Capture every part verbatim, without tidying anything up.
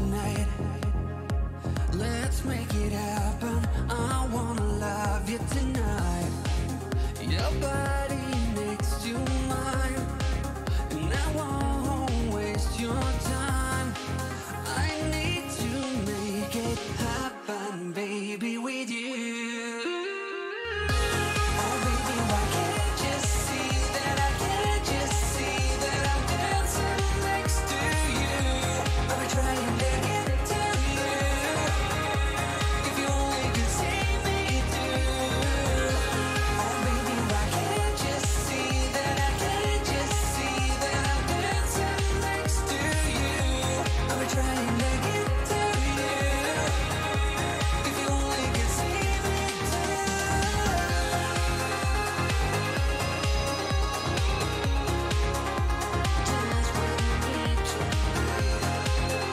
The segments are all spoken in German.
tonight. Let's make it happen. I wanna love you tonight. Your body next to mine, and I won't waste your time. I need to make it happen, baby, with you. Oh, baby, why can't you see that I can't just see that I'm dancing next to you? I'm trying to get to you. If you only could see me through. Oh, baby, why can't you see that I can't just see that I'm dancing next to you? I'm trying to get to you. If you only could see me through. Just when you need to.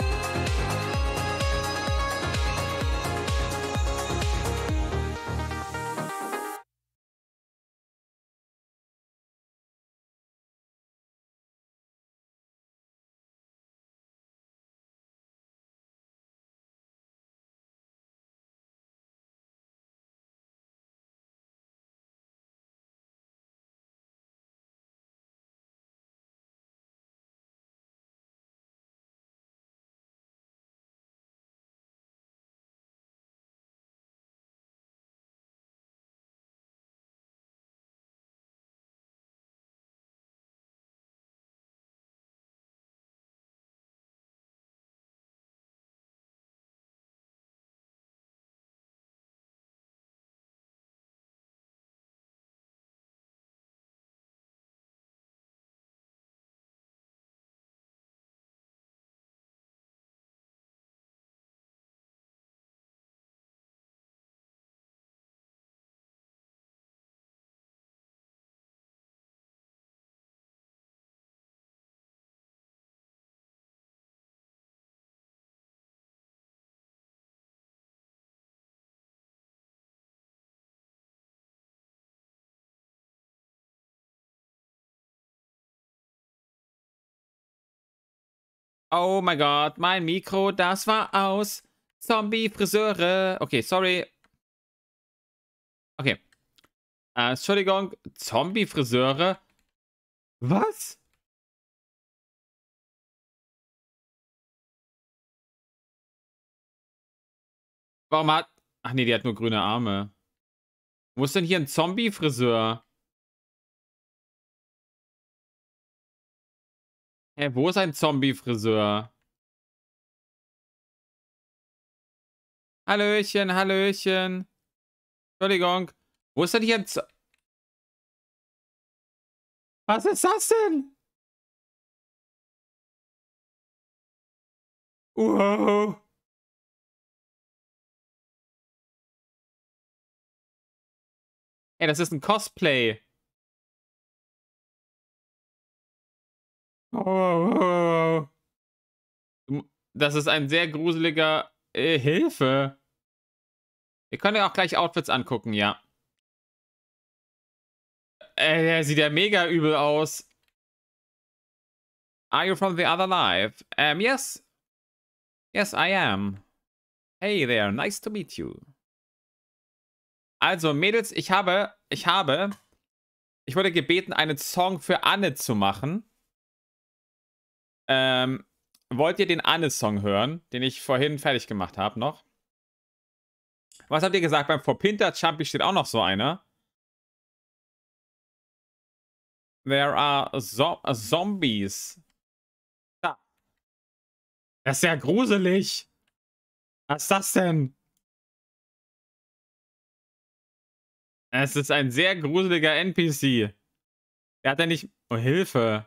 Oh mein Gott, mein Mikro, das war aus. Zombie-Friseure. Okay, sorry. Okay. Äh, Entschuldigung, Zombie-Friseure. Was? Warum hat... Ach nee, die hat nur grüne Arme. Wo ist denn hier ein Zombie-Friseur? Hä, wo ist ein Zombie-Friseur? Hallöchen, Hallöchen. Entschuldigung. Wo ist denn hier ein Z Was ist das denn? Wow. Ey, das ist ein Cosplay. Oh. Das ist ein sehr gruseliger... Äh, Hilfe. Wir können ja auch gleich Outfits angucken, ja. Äh, der sieht ja mega übel aus. Are you from the other life? Um, yes. Yes, I am. Hey there, nice to meet you. Also, Mädels, ich habe, ich habe, ich wurde gebeten, einen Song für Anne zu machen. Ähm, wollt ihr den Anne-Song hören, den ich vorhin fertig gemacht habe noch? Was habt ihr gesagt? Beim Vorpinter Chumpy steht auch noch so einer. There are zo Zombies. Da. Das ist ja gruselig. Was ist das denn? Es ist ein sehr gruseliger N P C. Der hat ja nicht... Oh, Hilfe.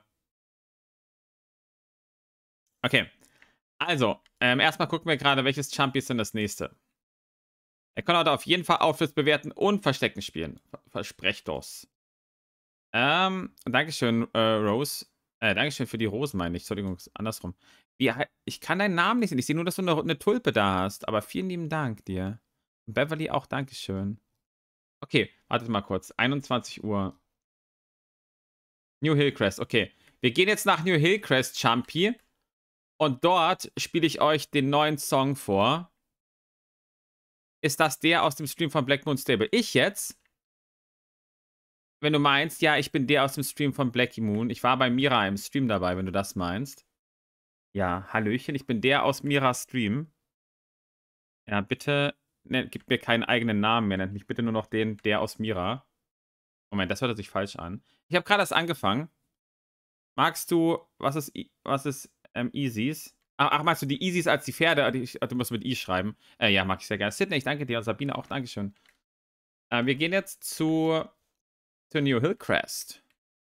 Okay. Also, ähm, erstmal gucken wir gerade, welches Chumpy ist denn das nächste. Er kann heute auf jeden Fall Outfits bewerten und Verstecken spielen. Versprecht das. Ähm, Dankeschön, äh, Rose. Äh, Dankeschön für die Rosen, meine ich. Entschuldigung, andersrum. Wie, ich kann deinen Namen nicht sehen. Ich sehe nur, dass du eine, eine Tulpe da hast. Aber vielen lieben Dank dir. Und Beverly auch Dankeschön. Okay, wartet mal kurz. einundzwanzig Uhr. New Hillcrest, okay. Wir gehen jetzt nach New Hillcrest, Chumpy. Und dort spiele ich euch den neuen Song vor. Ist das der aus dem Stream von Black Moon Stable? Ich jetzt? Wenn du meinst, ja, ich bin der aus dem Stream von Blacky Moon. Ich war bei Mira im Stream dabei, wenn du das meinst. Ja, Hallöchen, ich bin der aus Miras Stream. Ja, bitte, ne, gib mir keinen eigenen Namen mehr. Nennt mich bitte nur noch den, der aus Mira. Moment, das hört sich falsch an. Ich habe gerade erst angefangen. Magst du, was ist, was ist ähm, Easies? Ach, ach, magst du die Easies als die Pferde? Die, du musst mit I schreiben. Äh, ja, mag ich sehr gerne. Sydney, ich danke dir. Und Sabine auch, Dankeschön. Äh, wir gehen jetzt zu, zu New Hillcrest.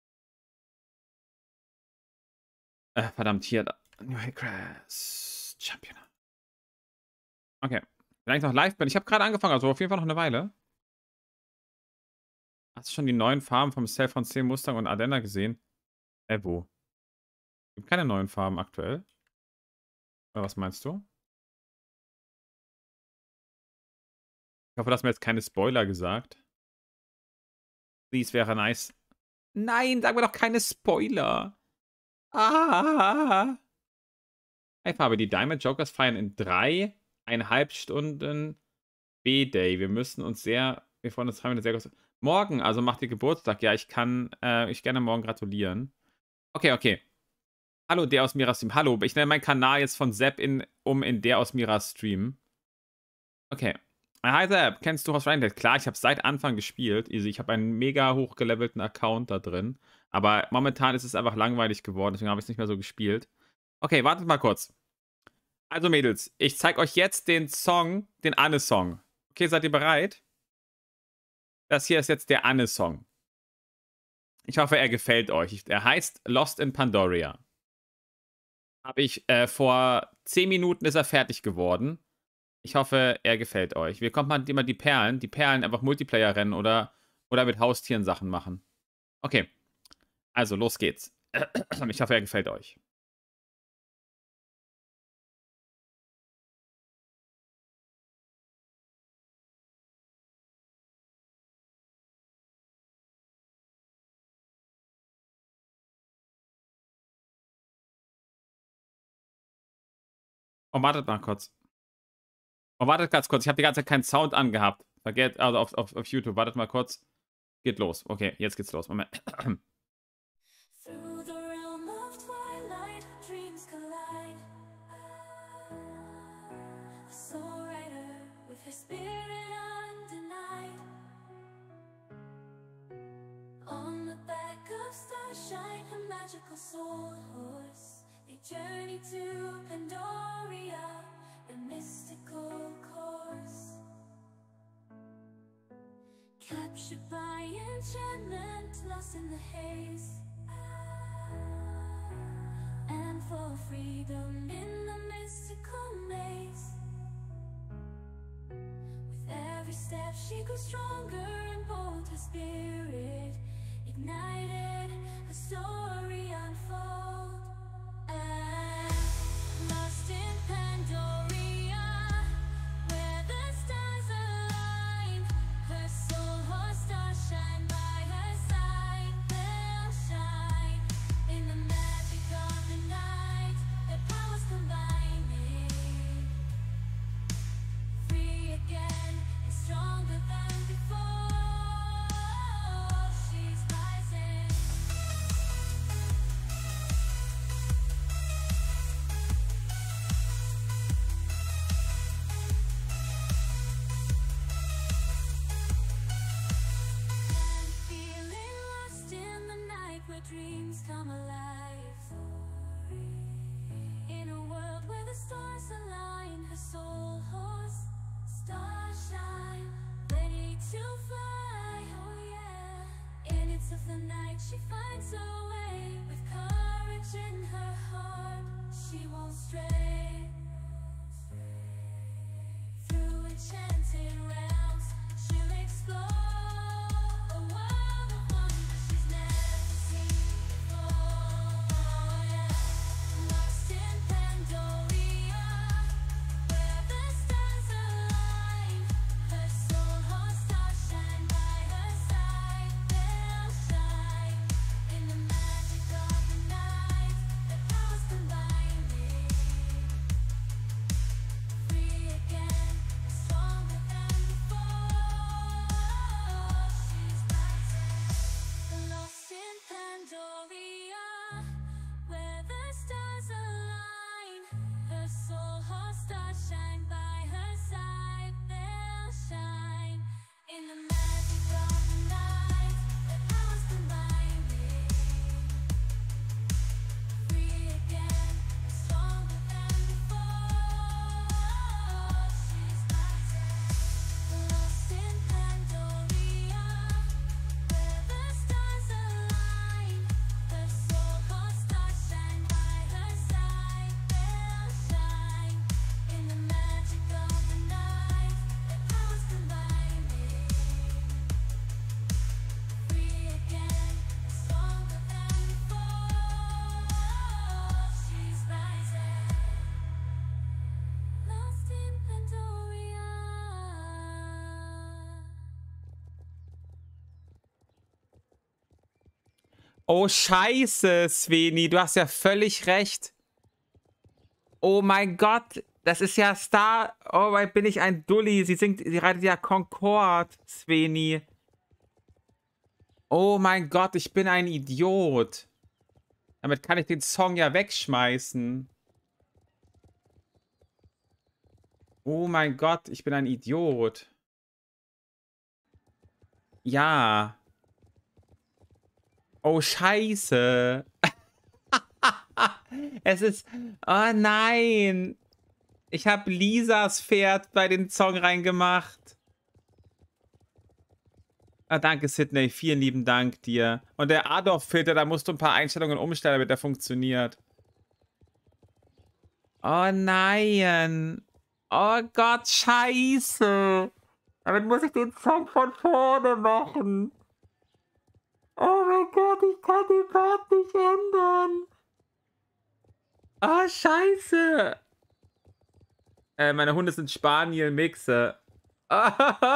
Äh, verdammt, hier. New Hillcrest. Champion. Okay. Wenn ich noch live bin. Ich habe gerade angefangen, also auf jeden Fall noch eine Weile. Hast du schon die neuen Farben vom Cell von C Mustang und Ardenna gesehen? Äh, wo? Gibt keine neuen Farben aktuell. Oder was meinst du? Ich hoffe, du hast mir jetzt keine Spoiler gesagt. Please, wäre nice. Nein, sag mir doch keine Spoiler. Ah. Hey, Farbe, die Diamond Jokers feiern in dreieinhalb Stunden B-Day. Wir müssen uns sehr, wir freuen uns dreimal sehr groß. Morgen, also macht ihr Geburtstag. Ja, ich kann, äh, ich gerne morgen gratulieren. Okay, okay. Hallo, der aus Miras Stream. Hallo, ich nenne meinen Kanal jetzt von Sepp in, um in der aus Miras Stream. Okay. Hi Sepp, kennst du Horse Riding Dead? Klar, ich habe seit Anfang gespielt. Also ich habe einen mega hochgelevelten Account da drin. Aber momentan ist es einfach langweilig geworden, deswegen habe ich es nicht mehr so gespielt. Okay, wartet mal kurz. Also Mädels, ich zeige euch jetzt den Song, den Anne-Song. Okay, seid ihr bereit? Das hier ist jetzt der Anne-Song. Ich hoffe, er gefällt euch. Er heißt Lost in Pandoria. Habe ich äh, vor zehn Minuten ist er fertig geworden. Ich hoffe, er gefällt euch. Wir kommen mal immer die Perlen. Die Perlen einfach Multiplayer rennen oder, oder mit Haustieren Sachen machen. Okay. Also, los geht's. Ich hoffe, er gefällt euch. Oh, wartet mal kurz. Oh, wartet ganz kurz. Ich habe die ganze Zeit keinen Sound angehabt. Vergesst, also auf, auf, auf YouTube. Wartet mal kurz. Geht los. Okay, jetzt geht's los. Moment. Through the realm of twilight, dreams collide. A soul rider with her spirit undenied. On the back of starshine, a magical soul horse. They journey to Pandoria, a mystical course. Captured by enchantment, lost in the haze. And for freedom in the mystical maze. With every step she grew stronger and bold, her spirit ignited, her story unfold. And lost in Pandoria, where the stars align, her soul horse stars shine by her side. They'll shine in the magic of the night, their powers combining. Free again and stronger than before. She's rising. And feeling lost in the night where dreams come alive. In a world where the stars align, her soul horse, stars shine, ready to fly, oh yeah. In its of the night she finds a way, with courage in her heart, she won't stray. Through enchanted realms, she'll explore a world of wonder she's never seen before. Oh yeah, lost in Pandoria, where the stars align, her soul horse stars shine by her side. They'll shine in the Oh, scheiße, Sveni. Du hast ja völlig recht. Oh mein Gott. Das ist ja Star... Oh, mein, bin ich ein Dulli. Sie singt... Sie reitet ja Concorde, Sveni. Oh mein Gott, ich bin ein Idiot. Damit kann ich den Song ja wegschmeißen. Oh mein Gott, ich bin ein Idiot. Ja. Oh, scheiße. Es ist... Oh nein. Ich habe Lisas Pferd bei den Song reingemacht. Ah, danke, Sydney. Vielen lieben Dank dir. Und der Adolf-Filter, da musst du ein paar Einstellungen umstellen, damit der funktioniert. Oh nein. Oh Gott, scheiße. Damit muss ich den Song von vorne machen. Oh mein Gott, ich kann den Part nicht ändern. Oh, scheiße. Äh, meine Hunde sind Spaniel-Mixe. Oh,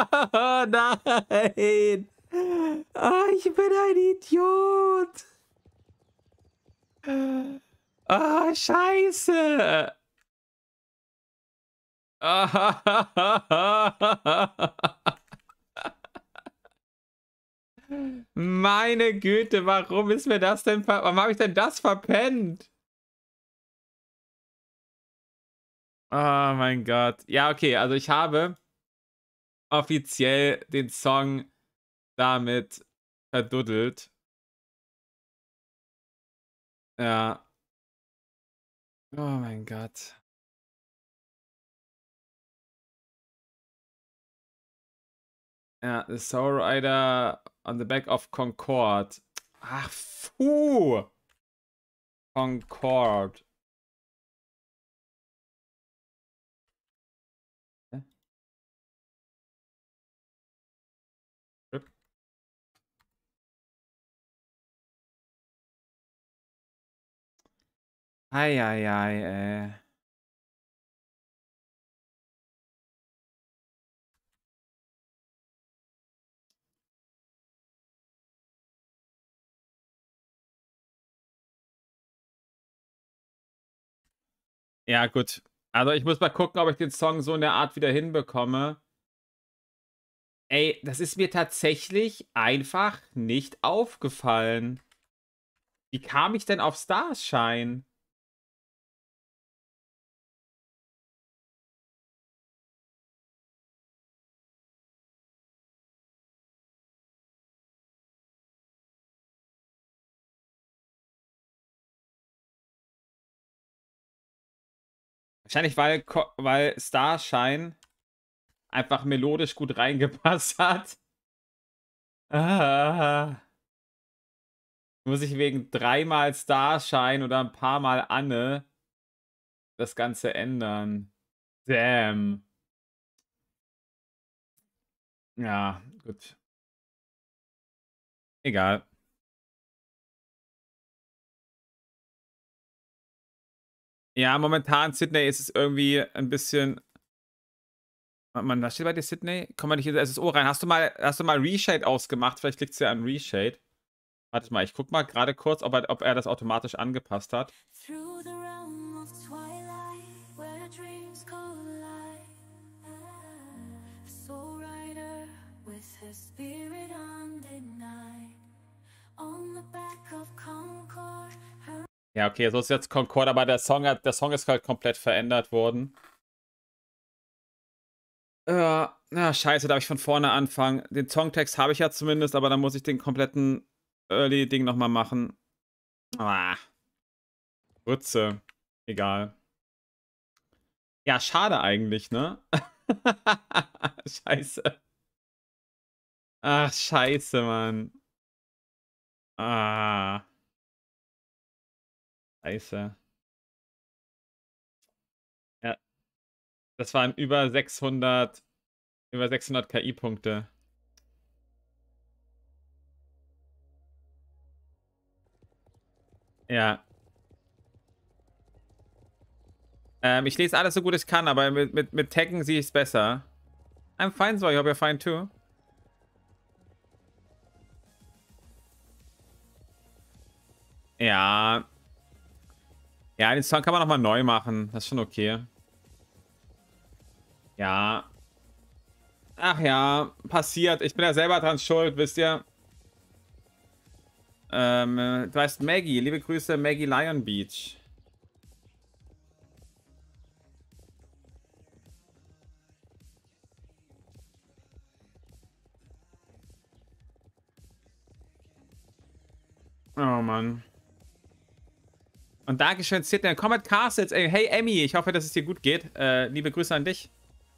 nein. Oh, ich bin ein Idiot. Oh, scheiße. Meine Güte, warum ist mir das denn ver... Warum habe ich denn das verpennt? Oh mein Gott. Ja, okay, also ich habe offiziell den Song damit verduddelt. Ja. Oh mein Gott. Ja, The Soul Rider on the back of Concorde. Ach, puh. Concorde. Eieiei, ey. Ja, gut. Also ich muss mal gucken, ob ich den Song so in der Art wieder hinbekomme. Ey, das ist mir tatsächlich einfach nicht aufgefallen. Wie kam ich denn auf Starshine? Wahrscheinlich, weil, weil Starshine einfach melodisch gut reingepasst hat. Ah. Muss ich wegen dreimal Starshine oder ein paar Mal Anne das Ganze ändern. Damn. Ja, gut. Egal. Ja, momentan, Sydney, ist es irgendwie ein bisschen... Mann, was steht bei dir, Sydney? Komm mal nicht in das S S O rein. Hast du mal, hast du mal Reshade ausgemacht? Vielleicht liegt es ja an Reshade. Warte mal, ich guck mal gerade kurz, ob er, ob er das automatisch angepasst hat. Ja, okay, so ist jetzt Concorde, aber der Song, hat, der Song ist halt komplett verändert worden. Äh, na, scheiße, darf ich von vorne anfangen. Den Songtext habe ich ja zumindest, aber dann muss ich den kompletten Early-Ding nochmal machen. Ah. Rütze. Egal. Ja, schade eigentlich, ne? Scheiße. Ach, scheiße, Mann. Ah. Scheiße. Ja. Das waren über sechshundert, über sechshundert K I-Punkte. Ja. Ähm, ich lese alles so gut ich kann, aber mit, mit, mit Taggen sehe ich es besser. I'm fine, so I hope you're fine too. Ja. Ja, den Song kann man nochmal neu machen. Das ist schon okay. Ja. Ach ja, passiert. Ich bin ja selber dran schuld, wisst ihr. Ähm, du heißt Maggie. Liebe Grüße, Maggie Lion Beach. Oh Mann. Und Dankeschön, Sidney. Comet Castles. Ey, hey, Emmy. Ich hoffe, dass es dir gut geht. Äh, liebe Grüße an dich.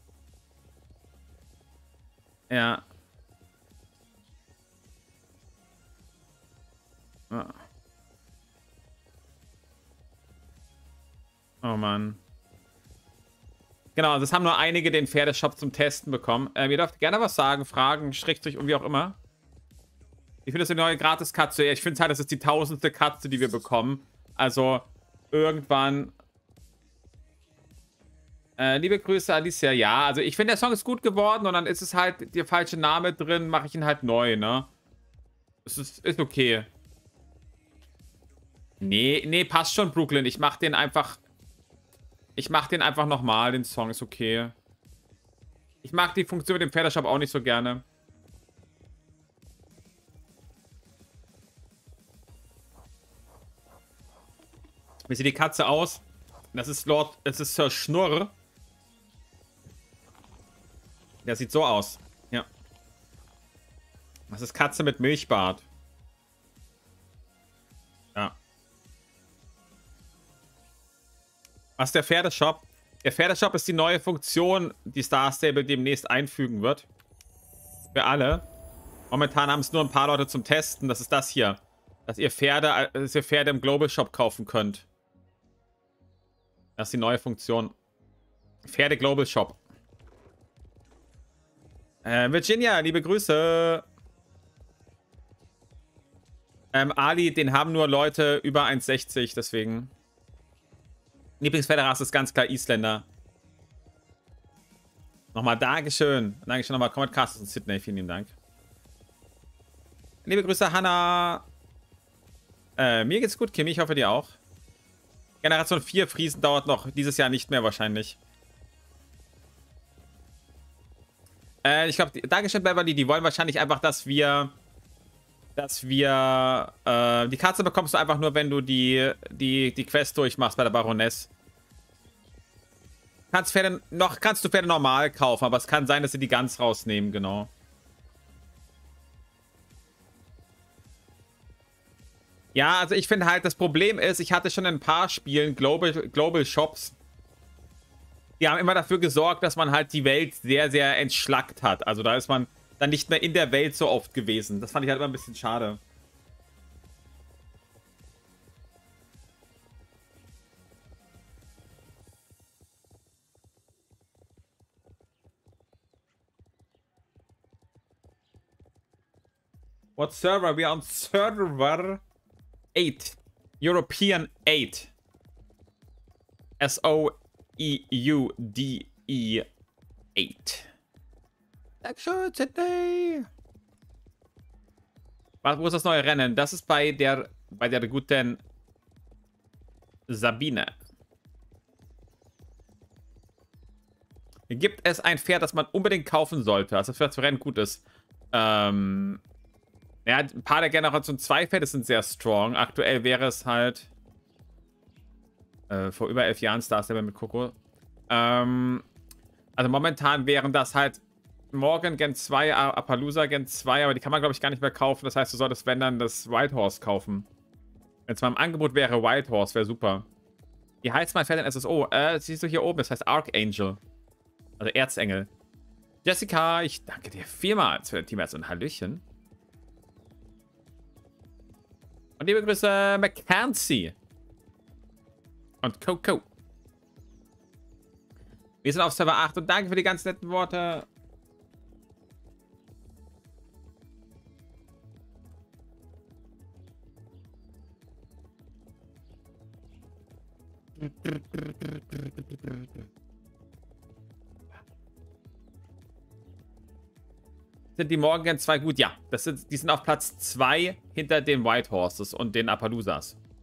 Ja. Oh, oh Mann. Genau, das haben nur einige den Pferdeshop zum Testen bekommen. Ähm, ihr dürft gerne was sagen, fragen, Schrägstrich und wie auch immer. Ich finde das eine neue Gratis-Katze. Ich finde halt, das ist die tausendste Katze, die wir bekommen. Also, irgendwann... Äh, liebe Grüße, Alicia. Ja, also ich finde, der Song ist gut geworden und dann ist es halt der falsche Name drin, mache ich ihn halt neu, ne? Es ist, ist okay. Nee, nee, passt schon, Brooklyn. Ich mach den einfach... Ich mach den einfach nochmal, den Song ist okay. Ich mag die Funktion mit dem Pferdeshop auch nicht so gerne. Wie sieht die Katze aus? Das ist Lord... Das ist Sir Schnurr. Der sieht so aus. Ja. Das ist Katze mit Milchbart. Ja. Was ist der Pferdeshop? Der Pferdeshop ist die neue Funktion, die Star Stable demnächst einfügen wird. Für alle. Momentan haben es nur ein paar Leute zum Testen. Das ist das hier. Dass ihr Pferde, dass ihr Pferde im Global Shop kaufen könnt. Das ist die neue Funktion. Pferde Global Shop. Äh, Virginia, liebe Grüße. Ähm, Ali, den haben nur Leute über eins sechzig, deswegen. Lieblingspferderasse ist ganz klar Isländer. Nochmal Dankeschön. Dankeschön nochmal Comet Castles und Sydney. Vielen lieben Dank. Liebe Grüße, Hannah. Äh, mir geht's gut, Kimi. Ich hoffe, dir auch. Generation vier Friesen dauert noch dieses Jahr nicht mehr wahrscheinlich. Äh, ich glaube, Dankeschön, Beverly. Die wollen wahrscheinlich einfach, dass wir... Dass wir... Äh, die Katze bekommst du einfach nur, wenn du die, die, die Quest durchmachst bei der Baroness. Kannst, Pferde, noch, kannst du Pferde normal kaufen, aber es kann sein, dass sie die ganz rausnehmen, genau. Ja, also ich finde halt, das Problem ist, ich hatte schon in ein paar Spielen Global, Global Shops. Die haben immer dafür gesorgt, dass man halt die Welt sehr, sehr entschlackt hat. Also da ist man dann nicht mehr in der Welt so oft gewesen. Das fand ich halt immer ein bisschen schade. What server? We are on server eight. European eight. S O E U D E eight. Dankeschön, Sydney. Was, wo ist das neue Rennen? Das ist bei der bei der guten Sabine. Gibt es ein Pferd, das man unbedingt kaufen sollte, also das Pferd zu Rennen gut ist? Ähm, ja, ein paar der Generation zwei Pferde sind sehr strong. Aktuell wäre es halt äh, vor über elf Jahren Star Stable mit Coco. Ähm, also momentan wären das halt Morgan Gen zwei, Appaloosa Gen zwei, aber die kann man, glaube ich, gar nicht mehr kaufen. Das heißt, du solltest, wenn dann, das White Horse kaufen. Wenn es mal im Angebot wäre, White Horse wäre super. Wie heißt mein Pferd in S S O? Äh, das siehst du hier oben, das heißt Archangel. Also Erzengel. Jessica, ich danke dir vielmals für den Team und Hallöchen. Und liebe Grüße, Mackenzie. Und Coco. Wir sind auf Server acht und danke für die ganz netten Worte. Sind die Morgan zwei gut? Ja, das sind, die sind auf Platz zwei hinter den White Horses und den Appaloosas.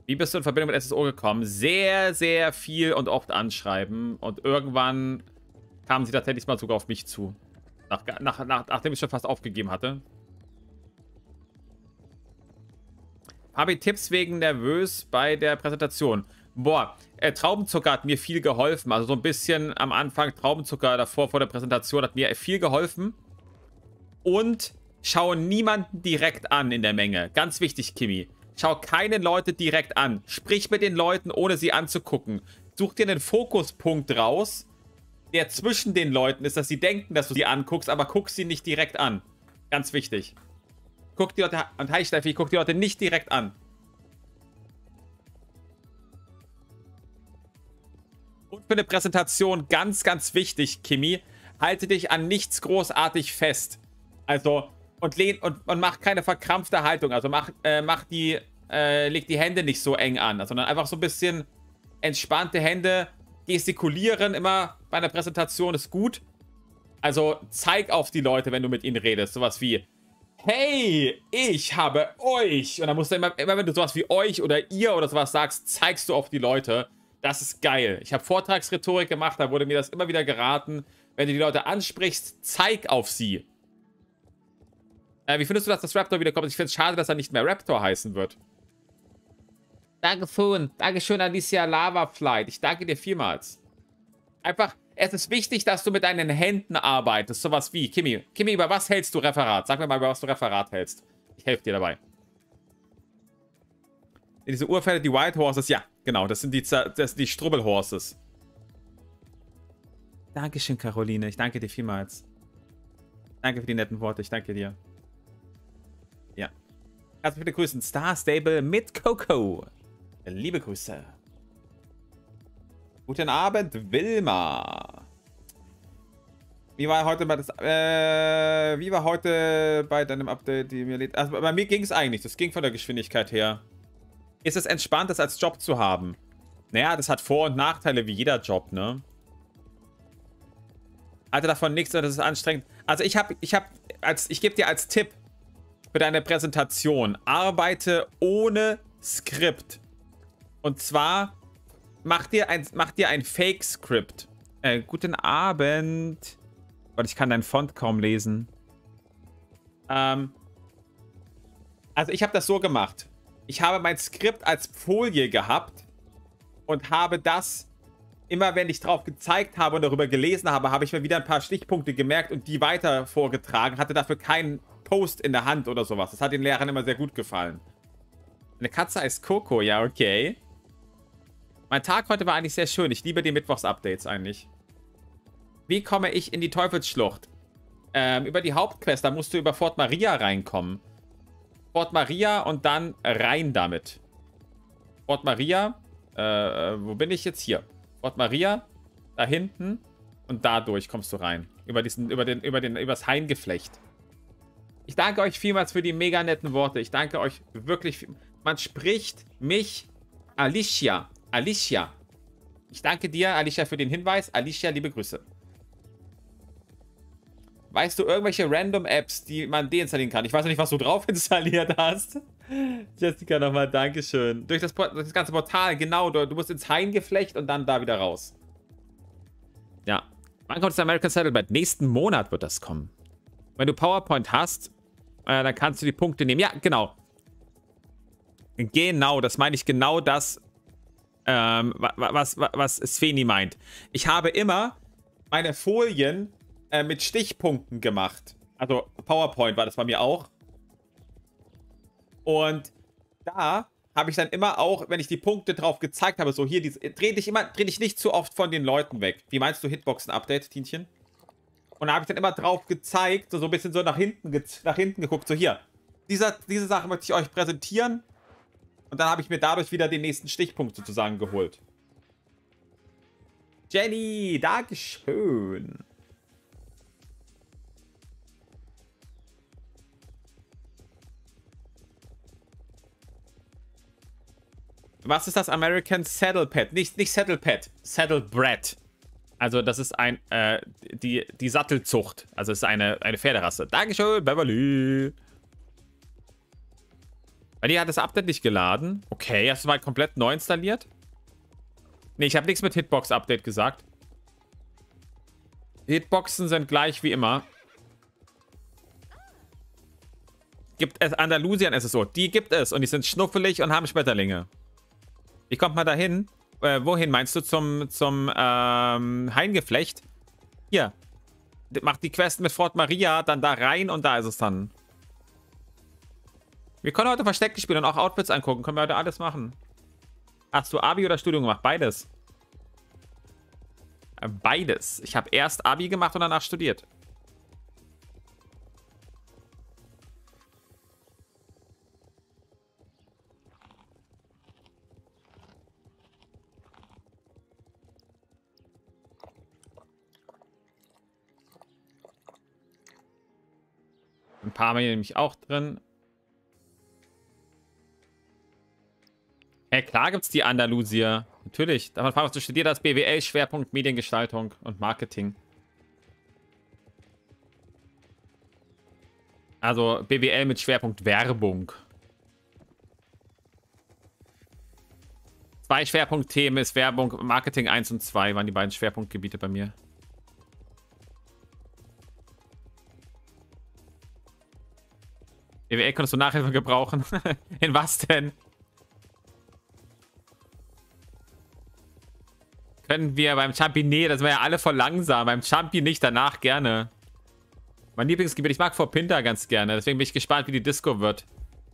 Wie bist du in Verbindung mit S S O gekommen? Sehr, sehr viel und oft anschreiben. Und irgendwann kamen sie tatsächlich mal sogar auf mich zu. Nach, nach, nach, nachdem ich schon fast aufgegeben hatte. Habe ich Tipps wegen nervös bei der Präsentation? Boah, äh, Traubenzucker hat mir viel geholfen. Also so ein bisschen am Anfang Traubenzucker davor, vor der Präsentation, hat mir viel geholfen. Und schaue niemanden direkt an in der Menge. Ganz wichtig, Kimi. Schau keine Leute direkt an. Sprich mit den Leuten, ohne sie anzugucken. Such dir einen Fokuspunkt raus, der zwischen den Leuten ist, dass sie denken, dass du sie anguckst, aber guck sie nicht direkt an. Ganz wichtig. Guck die Leute, und hi Steffi, guck die Leute nicht direkt an. Und für eine Präsentation ganz, ganz wichtig, Kimi, halte dich an nichts großartig fest. Also, und, lehn, und, und mach keine verkrampfte Haltung. Also mach, äh, mach die, äh, leg die Hände nicht so eng an, sondern einfach so ein bisschen entspannte Hände. Gestikulieren immer bei einer Präsentation ist gut. Also zeig auf die Leute, wenn du mit ihnen redest. Sowas wie, hey, ich habe euch. Und dann musst du immer, immer wenn du sowas wie euch oder ihr oder sowas sagst, zeigst du auf die Leute. Das ist geil. Ich habe Vortragsrhetorik gemacht, da wurde mir das immer wieder geraten. Wenn du die Leute ansprichst, zeig auf sie. Äh, wie findest du, dass das Raptor wiederkommt? Ich finde es schade, dass er nicht mehr Raptor heißen wird. Dankeschön. Dankeschön, Alicia Lavaflight. Ich danke dir vielmals. Einfach, es ist wichtig, dass du mit deinen Händen arbeitest. Sowas wie, Kimi. Kimi, über was hältst du Referat? Sag mir mal, über was du Referat hältst. Ich helfe dir dabei. Diese Urpferde, die White Horses, ja, genau. Das sind die, das sind die Strubbel-Horses. Dankeschön, Caroline. Ich danke dir vielmals. Danke für die netten Worte. Ich danke dir. Ja. Kannst du bitte grüßen. Star Stable mit Coco. Liebe Grüße. Guten Abend, Wilma. Wie war heute bei das, äh, wie war heute bei deinem Update, die mir lädt? Also bei mir ging es eigentlich. Das ging von der Geschwindigkeit her. Ist es entspannt, das als Job zu haben? Naja, das hat Vor- und Nachteile wie jeder Job, ne? Alter, davon nichts, das ist anstrengend. Also ich habe, ich habe, als, ich gebe dir als Tipp für deine Präsentation, arbeite ohne Skript. Und zwar, mach dir ein, mach dir ein Fake-Skript. Äh, guten Abend. Gott, ich kann deinen Font kaum lesen. Ähm, also ich habe das so gemacht. Ich habe mein Skript als Folie gehabt und habe das, immer wenn ich drauf gezeigt habe und darüber gelesen habe, habe ich mir wieder ein paar Stichpunkte gemerkt und die weiter vorgetragen. Hatte dafür keinen Post in der Hand oder sowas. Das hat den Lehrern immer sehr gut gefallen. Eine Katze heißt Coco, ja, okay. Mein Tag heute war eigentlich sehr schön. Ich liebe die Mittwochs-Updates eigentlich. Wie komme ich in die Teufelsschlucht? Ähm, über die Hauptquest, da musst du über Fort Maria reinkommen. Fort Maria und dann rein damit. Fort Maria, äh, wo bin ich jetzt? Hier. Fort Maria, da hinten und dadurch kommst du rein. Über diesen, über den, über den, übers Haingeflecht. Ich danke euch vielmals für die mega netten Worte. Ich danke euch wirklich viel. Man spricht mich Alicia. Alicia. Ich danke dir, Alicia, für den Hinweis. Alicia, liebe Grüße. Weißt du irgendwelche Random-Apps, die man deinstallieren kann? Ich weiß noch nicht, was du drauf installiert hast. Jessica, nochmal Dankeschön. Durch das, durch das ganze Portal, genau. Du, du musst ins Haingeflecht und dann da wieder raus. Ja. Wann kommt das American Settlement? Nächsten Monat wird das kommen. Wenn du PowerPoint hast, äh, dann kannst du die Punkte nehmen. Ja, genau. Genau, das meine ich genau das, ähm, was, was, was Sveni meint. Ich habe immer meine Folien äh, mit Stichpunkten gemacht. Also PowerPoint war das bei mir auch. Und da habe ich dann immer auch, wenn ich die Punkte drauf gezeigt habe, so hier, diese, dreh dich immer, dreh dich nicht zu oft von den Leuten weg. Wie meinst du Hitboxen-Update, Tienchen? Und da habe ich dann immer drauf gezeigt, so, so ein bisschen so nach hinten, nach hinten geguckt, so hier. Dieser, diese Sache möchte ich euch präsentieren. Und dann habe ich mir dadurch wieder den nächsten Stichpunkt sozusagen geholt. Jenny, Dankeschön. Was ist das American Saddle Pad? Nicht, nicht Saddle Pad, Saddle Bred. Also das ist ein, äh, die, die Sattelzucht. Also es ist eine, eine Pferderasse. Dankeschön, Beverly. Bei dir hat das Update nicht geladen. Okay, hast du mal komplett neu installiert? Nee, ich habe nichts mit Hitbox-Update gesagt. Hitboxen sind gleich wie immer. Gibt es Andalusien S S O? Die gibt es und die sind schnuffelig und haben Schmetterlinge. Wie kommt man da hin? Äh, wohin meinst du? Zum, zum ähm, Haingeflecht? Hier. Macht die Quest mit Fort Maria, dann da rein und da ist es dann. Wir können heute Verstecken spielen und auch Outfits angucken. Können wir heute alles machen. Hast du Abi oder Studium gemacht? Beides. Äh, Beides. Ich habe erst Abi gemacht und danach studiert. Ein paar Mal nämlich auch drin. Ja, klar gibt es die Andalusier. Natürlich. Davon fragst du, studiert das B W L, Schwerpunkt Mediengestaltung und Marketing. Also B W L mit Schwerpunkt Werbung. Zwei Schwerpunktthemen ist Werbung, Marketing eins und zwei waren die beiden Schwerpunktgebiete bei mir. B W L konntest du Nachhilfe gebrauchen. In was denn? Können wir beim Champi... Nee, das war ja alle voll langsam. Beim Champi nicht, danach gerne. Mein Lieblingsgebiet, ich mag Vorpinta ganz gerne. Deswegen bin ich gespannt, wie die Disco wird.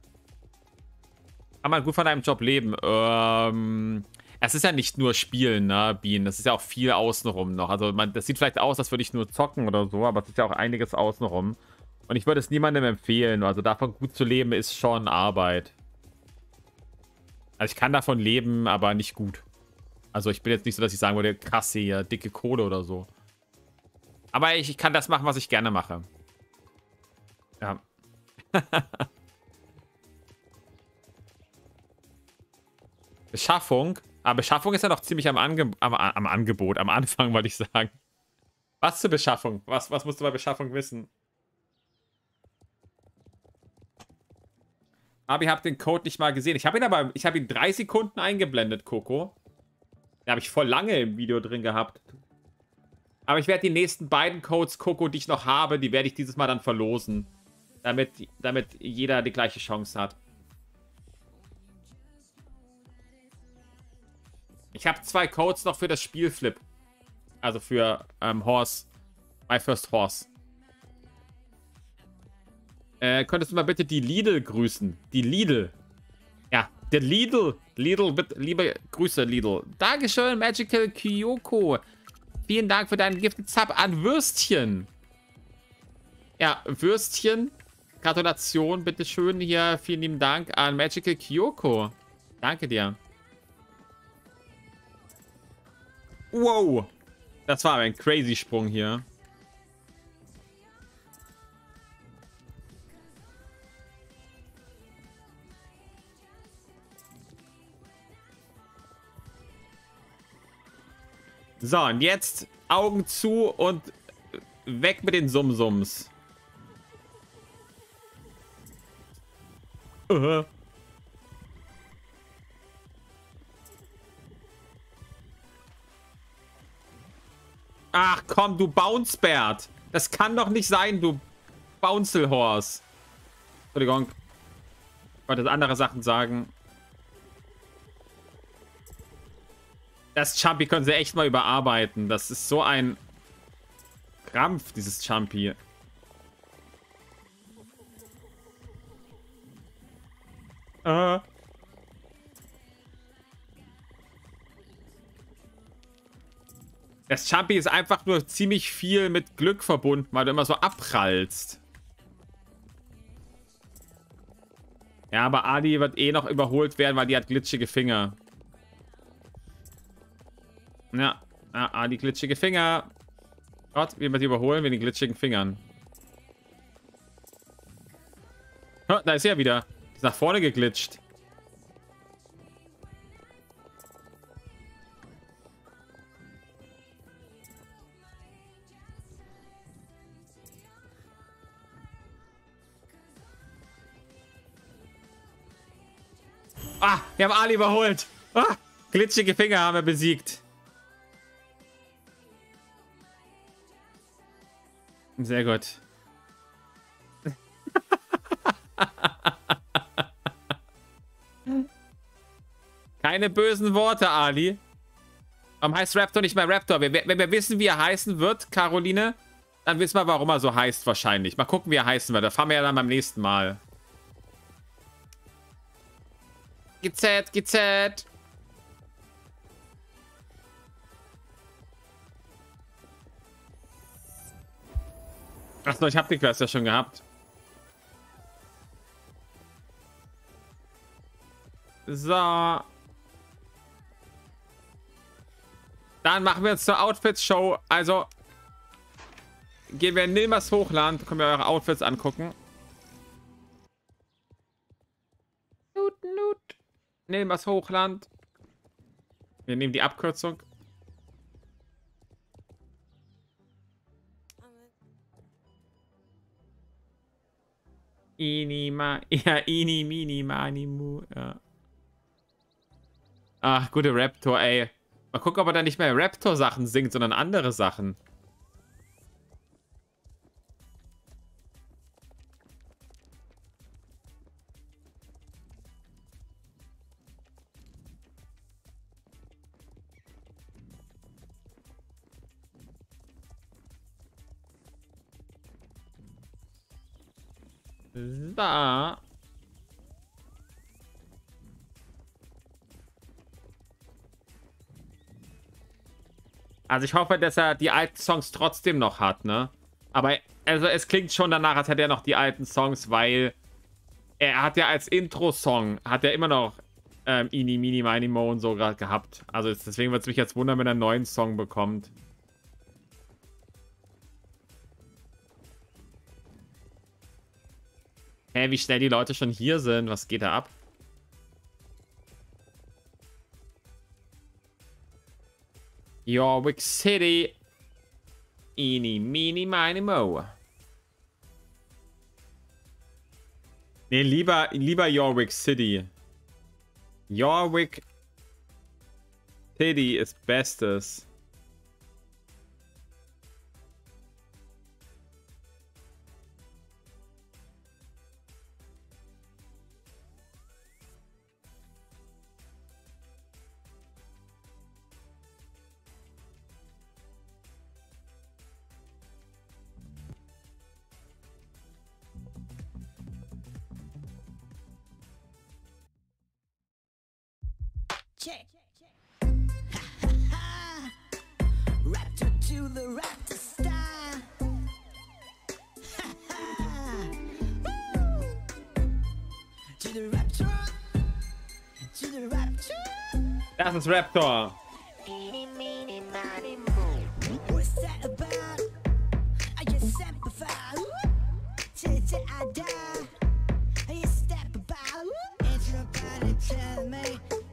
Kann man gut von einem Job leben? Ähm... Es ist ja nicht nur Spielen, ne, Bean. Das ist ja auch viel außenrum noch. Also, man, das sieht vielleicht aus, als würde ich nur zocken oder so, aber es ist ja auch einiges außenrum. Und ich würde es niemandem empfehlen. Also, davon gut zu leben, ist schon Arbeit. Also, ich kann davon leben, aber nicht gut. Also, ich bin jetzt nicht so, dass ich sagen würde, krass hier, dicke Kohle oder so. Aber ich, ich kann das machen, was ich gerne mache. Ja. Beschaffung. Aber Beschaffung ist ja noch ziemlich am, Ange am, am Angebot. Am Anfang, wollte ich sagen. Was zur Beschaffung? Was, was musst du bei Beschaffung wissen? Aber ich habe den Code nicht mal gesehen. Ich habe ihn aber, ich habe ihn drei Sekunden eingeblendet, Coco. Da habe ich voll lange im Video drin gehabt. Aber ich werde die nächsten beiden Codes, Coco, die ich noch habe, die werde ich dieses Mal dann verlosen. Damit, damit jeder die gleiche Chance hat. Ich habe zwei Codes noch für das Spielflip. Also für ähm, Horse. My First Horse. Äh, könntest du mal bitte die Lidl grüßen? Die Lidl. Ja, der Lidl. Lidl, bitte, liebe Grüße, Lidl. Dankeschön, Magical Kyoko. Vielen Dank für deinen Gifted Sub an Würstchen. Ja, Würstchen. Gratulation, bitteschön hier. Vielen lieben Dank an Magical Kyoko. Danke dir. Wow. Das war ein crazy Sprung hier. So, und jetzt Augen zu und weg mit den Sumsums. Uh. Ach komm, du Bouncebert. Das kann doch nicht sein, du Bouncelhorse. Entschuldigung. Ich wollte andere Sachen sagen. Das Chumpy können sie echt mal überarbeiten. Das ist so ein Krampf, dieses Chumpy. Äh. Das Chumpy ist einfach nur ziemlich viel mit Glück verbunden, weil du immer so abprallst. Ja, aber Adi wird eh noch überholt werden, weil die hat glitschige Finger. Ja, ja, Adi glitschige Finger. Gott, wie wir die überholen mit den glitschigen Fingern. Oh, da ist er wieder. Die ist nach vorne geglitscht. Ah, wir haben Ali überholt. Ah, glitschige Finger haben wir besiegt. Sehr gut. Keine bösen Worte, Ali. Warum heißt Raptor nicht mehr Raptor? Wenn wir wissen, wie er heißen wird, Caroline, dann wissen wir, warum er so heißt wahrscheinlich. Mal gucken, wie er heißen wird. Da fahren wir ja dann beim nächsten Mal. G Z, G Z. Achso, ich habe die Quest ja schon gehabt. So. Dann machen wir uns zur Outfits-Show. Also gehen wir in Nilmas Hochland. Können wir eure Outfits angucken. Nut, nut. Nilmas Hochland. Wir nehmen die Abkürzung. Ini, ma, ja, ini, mini, mani, mu, ja. Ach, gute Raptor, ey. Mal gucken, ob er da nicht mehr Raptor-Sachen singt, sondern andere Sachen. Da. Also ich hoffe, dass er die alten Songs trotzdem noch hat, ne? Aber also es klingt schon danach, als hätte er noch die alten Songs, weil er hat ja als Intro-Song, hat er immer noch ähm, Ini, Mini, Mini, Mo und so gerade gehabt. Also deswegen würde es mich jetzt wundern, wenn er einen neuen Song bekommt. Hä, hey, wie schnell die Leute schon hier sind. Was geht da ab? Yorwick City. Ini, Mini, Mini, Mo. Nee, lieber, lieber Yorwick City. Yorwick City ist Bestes. Check. Raptor to the raptor star. To the raptor. To the raptor. Das ist Raptor. What's that about? I just simplify. Till I die. I just step about. It's your body tell me.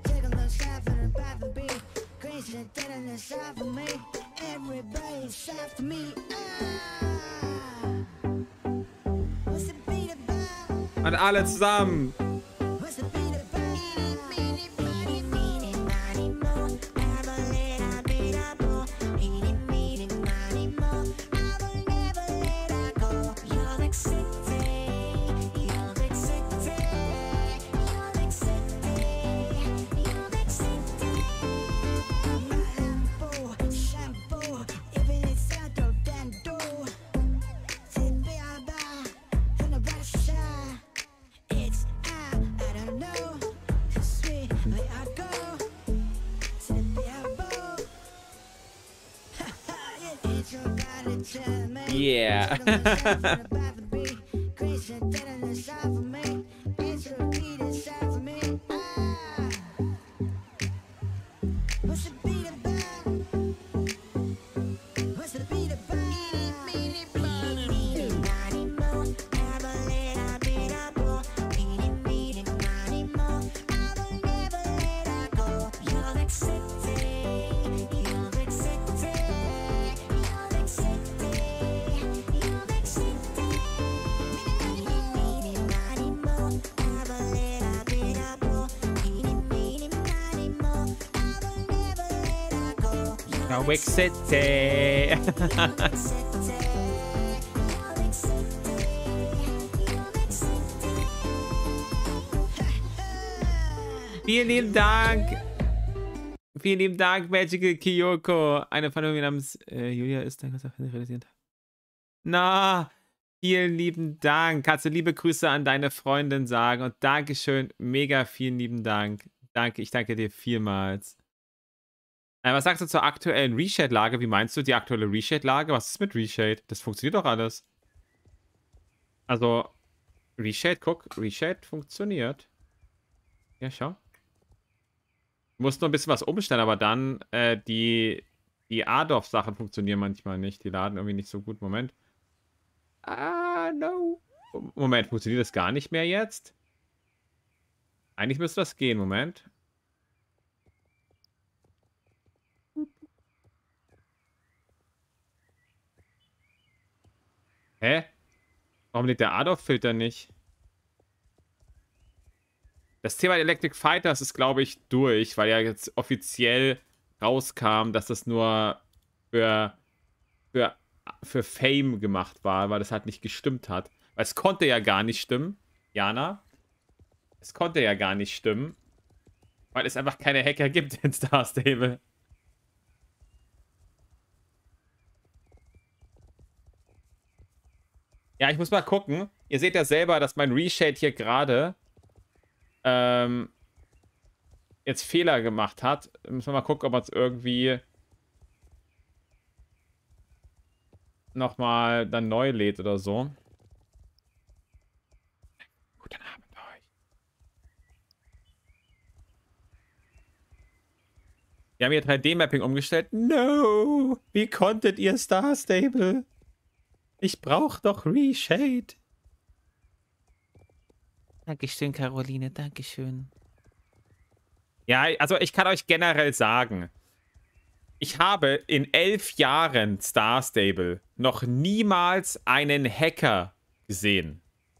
Everybody's after me. Ah. What's the beat about? Und alle zusammen. What's the beat about? Yeah. Norwich City. Vielen lieben Dank. Vielen lieben Dank, Magical Kyoko. Eine Familie namens äh, Julia ist dann realisiert. Na, vielen lieben Dank. Kannst du liebe Grüße an deine Freundin sagen und Dankeschön. Mega vielen lieben Dank. Danke, ich danke dir vielmals. Äh, was sagst du zur aktuellen Reshade-Lage? Wie meinst du die aktuelle Reshade-Lage? Was ist mit Reshade? Das funktioniert doch alles. Also, Reshade, guck, Reshade funktioniert. Ja, schau. Du musst nur ein bisschen was umstellen, aber dann äh, die, die Adolf-Sachen funktionieren manchmal nicht. Die laden irgendwie nicht so gut. Moment. Ah, no. Moment, funktioniert das gar nicht mehr jetzt? Eigentlich müsste das gehen. Moment. Hä? Warum lädt der Adolf-Filter nicht? Das Thema Electric Fighters ist, glaube ich, durch, weil ja jetzt offiziell rauskam, dass das nur für, für, für Fame gemacht war, weil das halt nicht gestimmt hat. Weil es konnte ja gar nicht stimmen, Jana. Es konnte ja gar nicht stimmen, weil es einfach keine Hacker gibt in Star Stable. Ja, ich muss mal gucken. Ihr seht ja selber, dass mein Reshade hier gerade ähm, jetzt Fehler gemacht hat. Müssen wir mal gucken, ob man es irgendwie nochmal dann neu lädt oder so. Guten Abend euch. Wir haben hier drei D-Mapping umgestellt. No! Wie konntet ihr Star Stable? Ich brauche doch Reshade. Dankeschön, Caroline, Dankeschön. Ja, also ich kann euch generell sagen, ich habe in elf Jahren Star Stable noch niemals einen Hacker gesehen.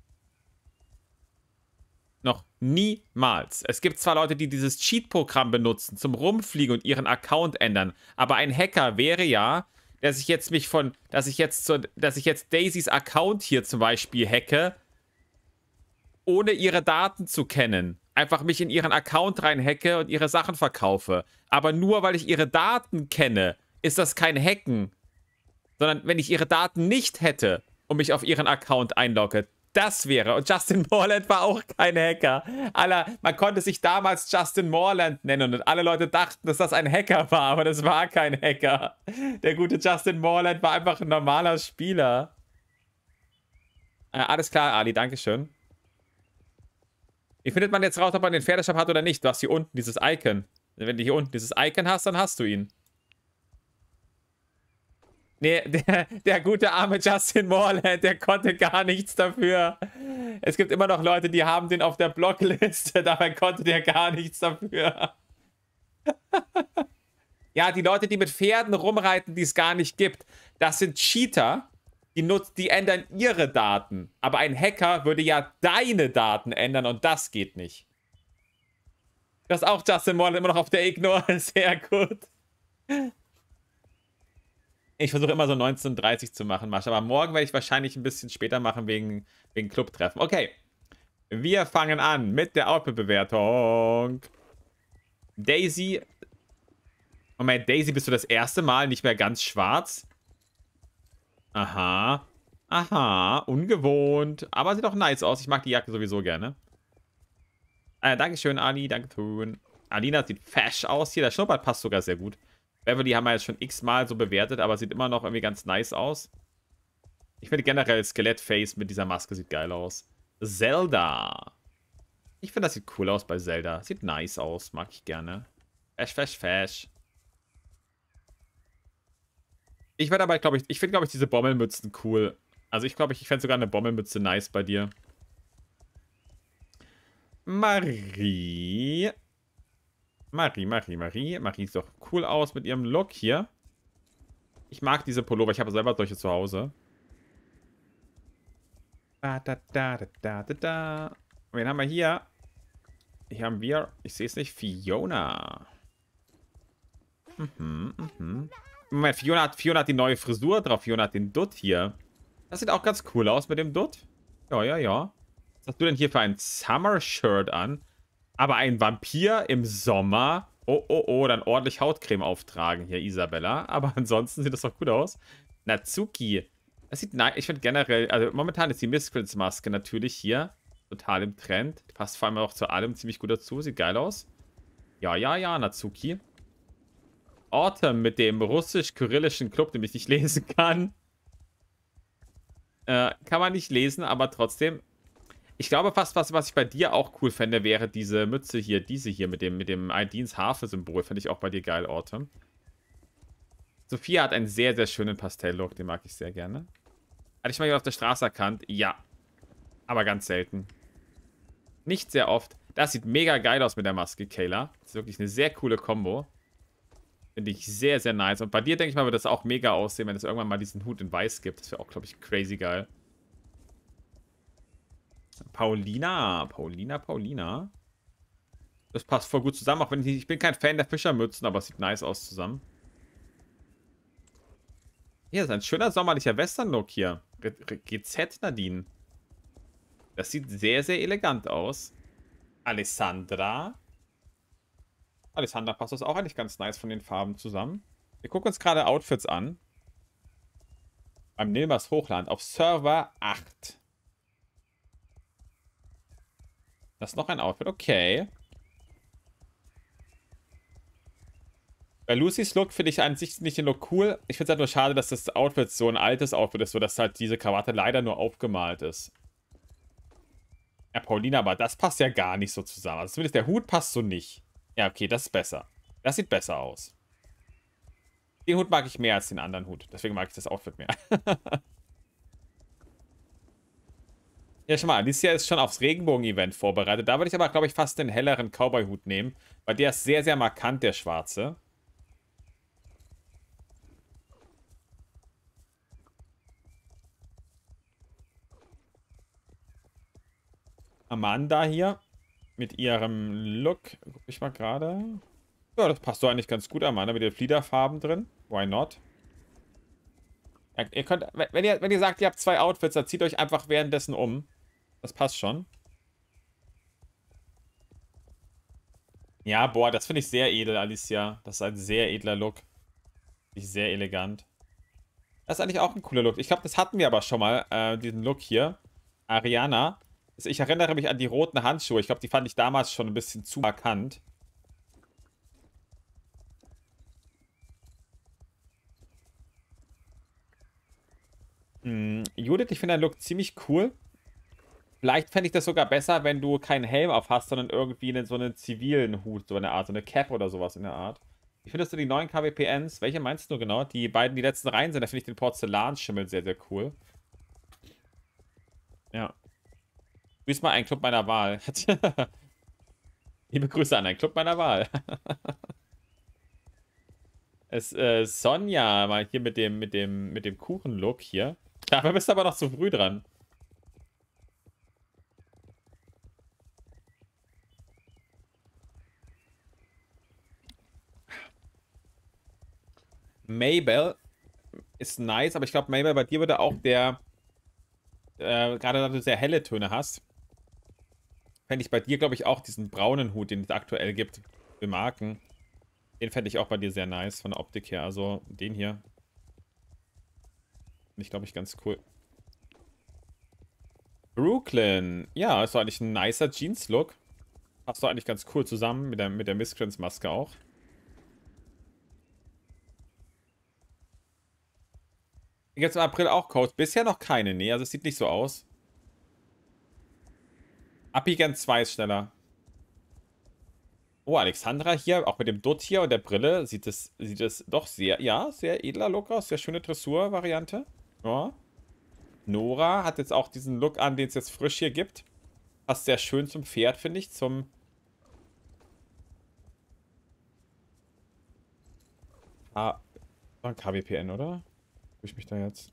Noch niemals. Es gibt zwar Leute, die dieses Cheat-Programm benutzen, zum Rumfliegen und ihren Account ändern, aber ein Hacker wäre ja, dass ich jetzt mich von, dass ich jetzt, zu, dass ich jetzt Daisys Account hier zum Beispiel hacke, ohne ihre Daten zu kennen. Einfach mich in ihren Account reinhacke und ihre Sachen verkaufe. Aber nur weil ich ihre Daten kenne, ist das kein Hacken. Sondern wenn ich ihre Daten nicht hätte und mich auf ihren Account einlogge, das wäre. Und Justin Moreland war auch kein Hacker. Aller, man konnte sich damals Justin Moreland nennen und alle Leute dachten, dass das ein Hacker war, aber das war kein Hacker. Der gute Justin Moreland war einfach ein normaler Spieler. Äh, alles klar, Ali, dankeschön. Wie findet man jetzt raus, ob man den Pferdeshop hat oder nicht? Du hast hier unten dieses Icon. Wenn du hier unten dieses Icon hast, dann hast du ihn. Nee, der, der gute arme Justin Moreland, der konnte gar nichts dafür. Es gibt immer noch Leute, die haben den auf der Blockliste, dabei konnte der gar nichts dafür. Ja, die Leute, die mit Pferden rumreiten, die es gar nicht gibt, das sind Cheater. Die, nutzt, die ändern ihre Daten. Aber ein Hacker würde ja deine Daten ändern und das geht nicht. Das ist auch Justin Moreland immer noch auf der Ignore. Sehr gut. Ich versuche immer so neunzehn Uhr dreißig zu machen, Masch. Aber morgen werde ich wahrscheinlich ein bisschen später machen wegen, wegen Clubtreffen. Okay. Wir fangen an mit der Output-Bewertung. Daisy. Moment, Daisy, bist du das erste Mal nicht mehr ganz schwarz? Aha. Aha. Ungewohnt. Aber sieht auch nice aus. Ich mag die Jacke sowieso gerne. Äh, Dankeschön, Ali. Danke. Alina sieht fesch aus hier. Der Schnurrbart passt sogar sehr gut. Beverly haben wir jetzt schon x-mal so bewertet, aber sieht immer noch irgendwie ganz nice aus. Ich finde generell Skelettface mit dieser Maske sieht geil aus. Zelda. Ich finde, das sieht cool aus bei Zelda. Sieht nice aus. Mag ich gerne. Fesch, fesch, fesch. Ich werde aber, glaube ich, ich finde, glaube ich, diese Bommelmützen cool. Also ich glaube, ich, ich fände sogar eine Bommelmütze nice bei dir. Marie. Marie, Marie, Marie. Marie sieht doch cool aus mit ihrem Look hier. Ich mag diese Pullover. Ich habe selber solche zu Hause. Da, da, da, da, da, da. Wen haben wir hier? Hier haben wir, ich sehe es nicht, Fiona. mhm, mhm. Moment, Fiona hat, Fiona hat die neue Frisur drauf. Fiona hat den Dutt hier. Das sieht auch ganz cool aus mit dem Dutt. Ja, ja, ja. Was hast du denn hier für ein Summer-Shirt an? Aber ein Vampir im Sommer. Oh, oh, oh, dann ordentlich Hautcreme auftragen hier, Isabella. Aber ansonsten sieht das doch gut aus. Natsuki. Das sieht nice. Ich finde generell, also momentan ist die Miscreants-Maske natürlich hier total im Trend. Die passt vor allem auch zu allem ziemlich gut dazu. Sieht geil aus. Ja, ja, ja, Natsuki. Autumn mit dem russisch-kyrillischen Club, den ich nicht lesen kann. Äh, kann man nicht lesen, aber trotzdem. Ich glaube fast, was, was ich bei dir auch cool fände, wäre diese Mütze hier, diese hier mit dem, mit dem Aidins Harfe-Symbol. Finde ich auch bei dir geil, Autumn. Sophia hat einen sehr, sehr schönen Pastell-Look, den mag ich sehr gerne. Hatte ich mal auf der Straße erkannt? Ja. Aber ganz selten. Nicht sehr oft. Das sieht mega geil aus mit der Maske, Kayla. Das ist wirklich eine sehr coole Kombo. Finde ich sehr, sehr nice. Und bei dir, denke ich mal, wird das auch mega aussehen, wenn es irgendwann mal diesen Hut in weiß gibt. Das wäre auch, glaube ich, crazy geil. Paulina. Paulina, Paulina. Das passt voll gut zusammen, auch wenn ich, ich bin kein Fan der Fischermützen, aber es sieht nice aus zusammen. Hier ist ein schöner sommerlicher Western-Look hier. G Z Nadine. Das sieht sehr, sehr elegant aus. Alessandra. Alessandra passt das auch eigentlich ganz nice von den Farben zusammen. Wir gucken uns gerade Outfits an. Beim Nilmers Hochland auf Server acht. Das ist noch ein Outfit, okay. Bei Lucys Look finde ich an sich nicht den Look cool. Ich finde es halt nur schade, dass das Outfit so ein altes Outfit ist, sodass halt diese Krawatte leider nur aufgemalt ist. Ja, Paulina, aber das passt ja gar nicht so zusammen. Also zumindest der Hut passt so nicht. Ja, okay, das ist besser. Das sieht besser aus. Den Hut mag ich mehr als den anderen Hut. Deswegen mag ich das Outfit mehr. Ja, schon mal, Alicia ist schon aufs Regenbogen-Event vorbereitet. Da würde ich aber, glaube ich, fast den helleren Cowboy-Hut nehmen. Weil der ist sehr, sehr markant, der schwarze. Amanda hier. Mit ihrem Look. Guck ich mal gerade. Ja, das passt so eigentlich ganz gut, Amanda. Mit den Fliederfarben drin. Why not? Ja, ihr könnt, wenn ihr, wenn ihr sagt, ihr habt zwei Outfits, dann zieht euch einfach währenddessen um. Das passt schon. Ja, boah, das finde ich sehr edel, Alicia. Das ist ein sehr edler Look. Sehr elegant. Das ist eigentlich auch ein cooler Look. Ich glaube, das hatten wir aber schon mal, äh, diesen Look hier. Ariana. Ich erinnere mich an die roten Handschuhe. Ich glaube, die fand ich damals schon ein bisschen zu markant. Hm, Judith, ich finde deinen Look ziemlich cool. Vielleicht fände ich das sogar besser, wenn du keinen Helm auf hast, sondern irgendwie einen, so einen zivilen Hut, so eine Art, so eine Cap oder sowas in der Art. Wie findest du die neuen K W P Ns? Welche meinst du genau? Die beiden, die letzten Reihen sind, da finde ich den Porzellanschimmel sehr, sehr cool. Ja. Grüß mal einen Club meiner Wahl. Liebe Grüße an einen Club meiner Wahl. Es, äh, Sonja, mal hier mit dem, mit dem, mit dem Kuchenlook hier. Dafür bist du aber noch zu früh dran. Mabel ist nice, aber ich glaube, Mabel, bei dir würde auch der, äh, gerade da du sehr helle Töne hast, fände ich bei dir, glaube ich, auch diesen braunen Hut, den es aktuell gibt, bemarken. Den fände ich auch bei dir sehr nice, von der Optik her. Also den hier. Finde ich, glaube ich, ganz cool. Brooklyn. Ja, ist doch eigentlich ein nicer Jeans-Look. Passt doch eigentlich ganz cool zusammen mit der, mit der Miscreants-Maske auch. Gibt es im April auch Codes? Bisher noch keine. Nee, also es sieht nicht so aus. Apigan zwei ist schneller. Oh, Alexandra hier, auch mit dem Dutt hier und der Brille, sieht es, sieht es doch sehr, ja, sehr edler Look aus. Sehr schöne Dressur-Variante. Ja. Nora hat jetzt auch diesen Look an, den es jetzt frisch hier gibt. Passt sehr schön zum Pferd, finde ich. Zum... Ah, war ein K W P N, oder? Tue ich mich da jetzt?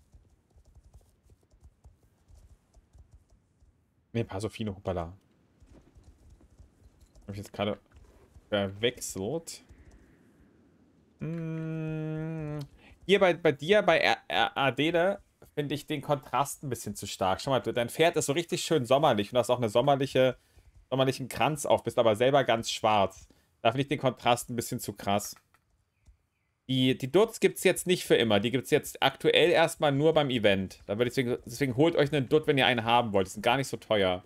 Ne, Pasofino, hoppala. Habe ich jetzt gerade verwechselt. Mm, hier bei, bei dir, bei R R Adele, finde ich den Kontrast ein bisschen zu stark. Schau mal, du- dein Pferd ist so richtig schön sommerlich und hast auch eine sommerliche, sommerlichen Kranz auf, bist aber selber ganz schwarz. Da finde ich den Kontrast ein bisschen zu krass. Die, die Duds gibt es jetzt nicht für immer. Die gibt es jetzt aktuell erstmal nur beim Event. Da würde ich deswegen, deswegen holt euch einen Dutt, wenn ihr einen haben wollt. Die sind gar nicht so teuer.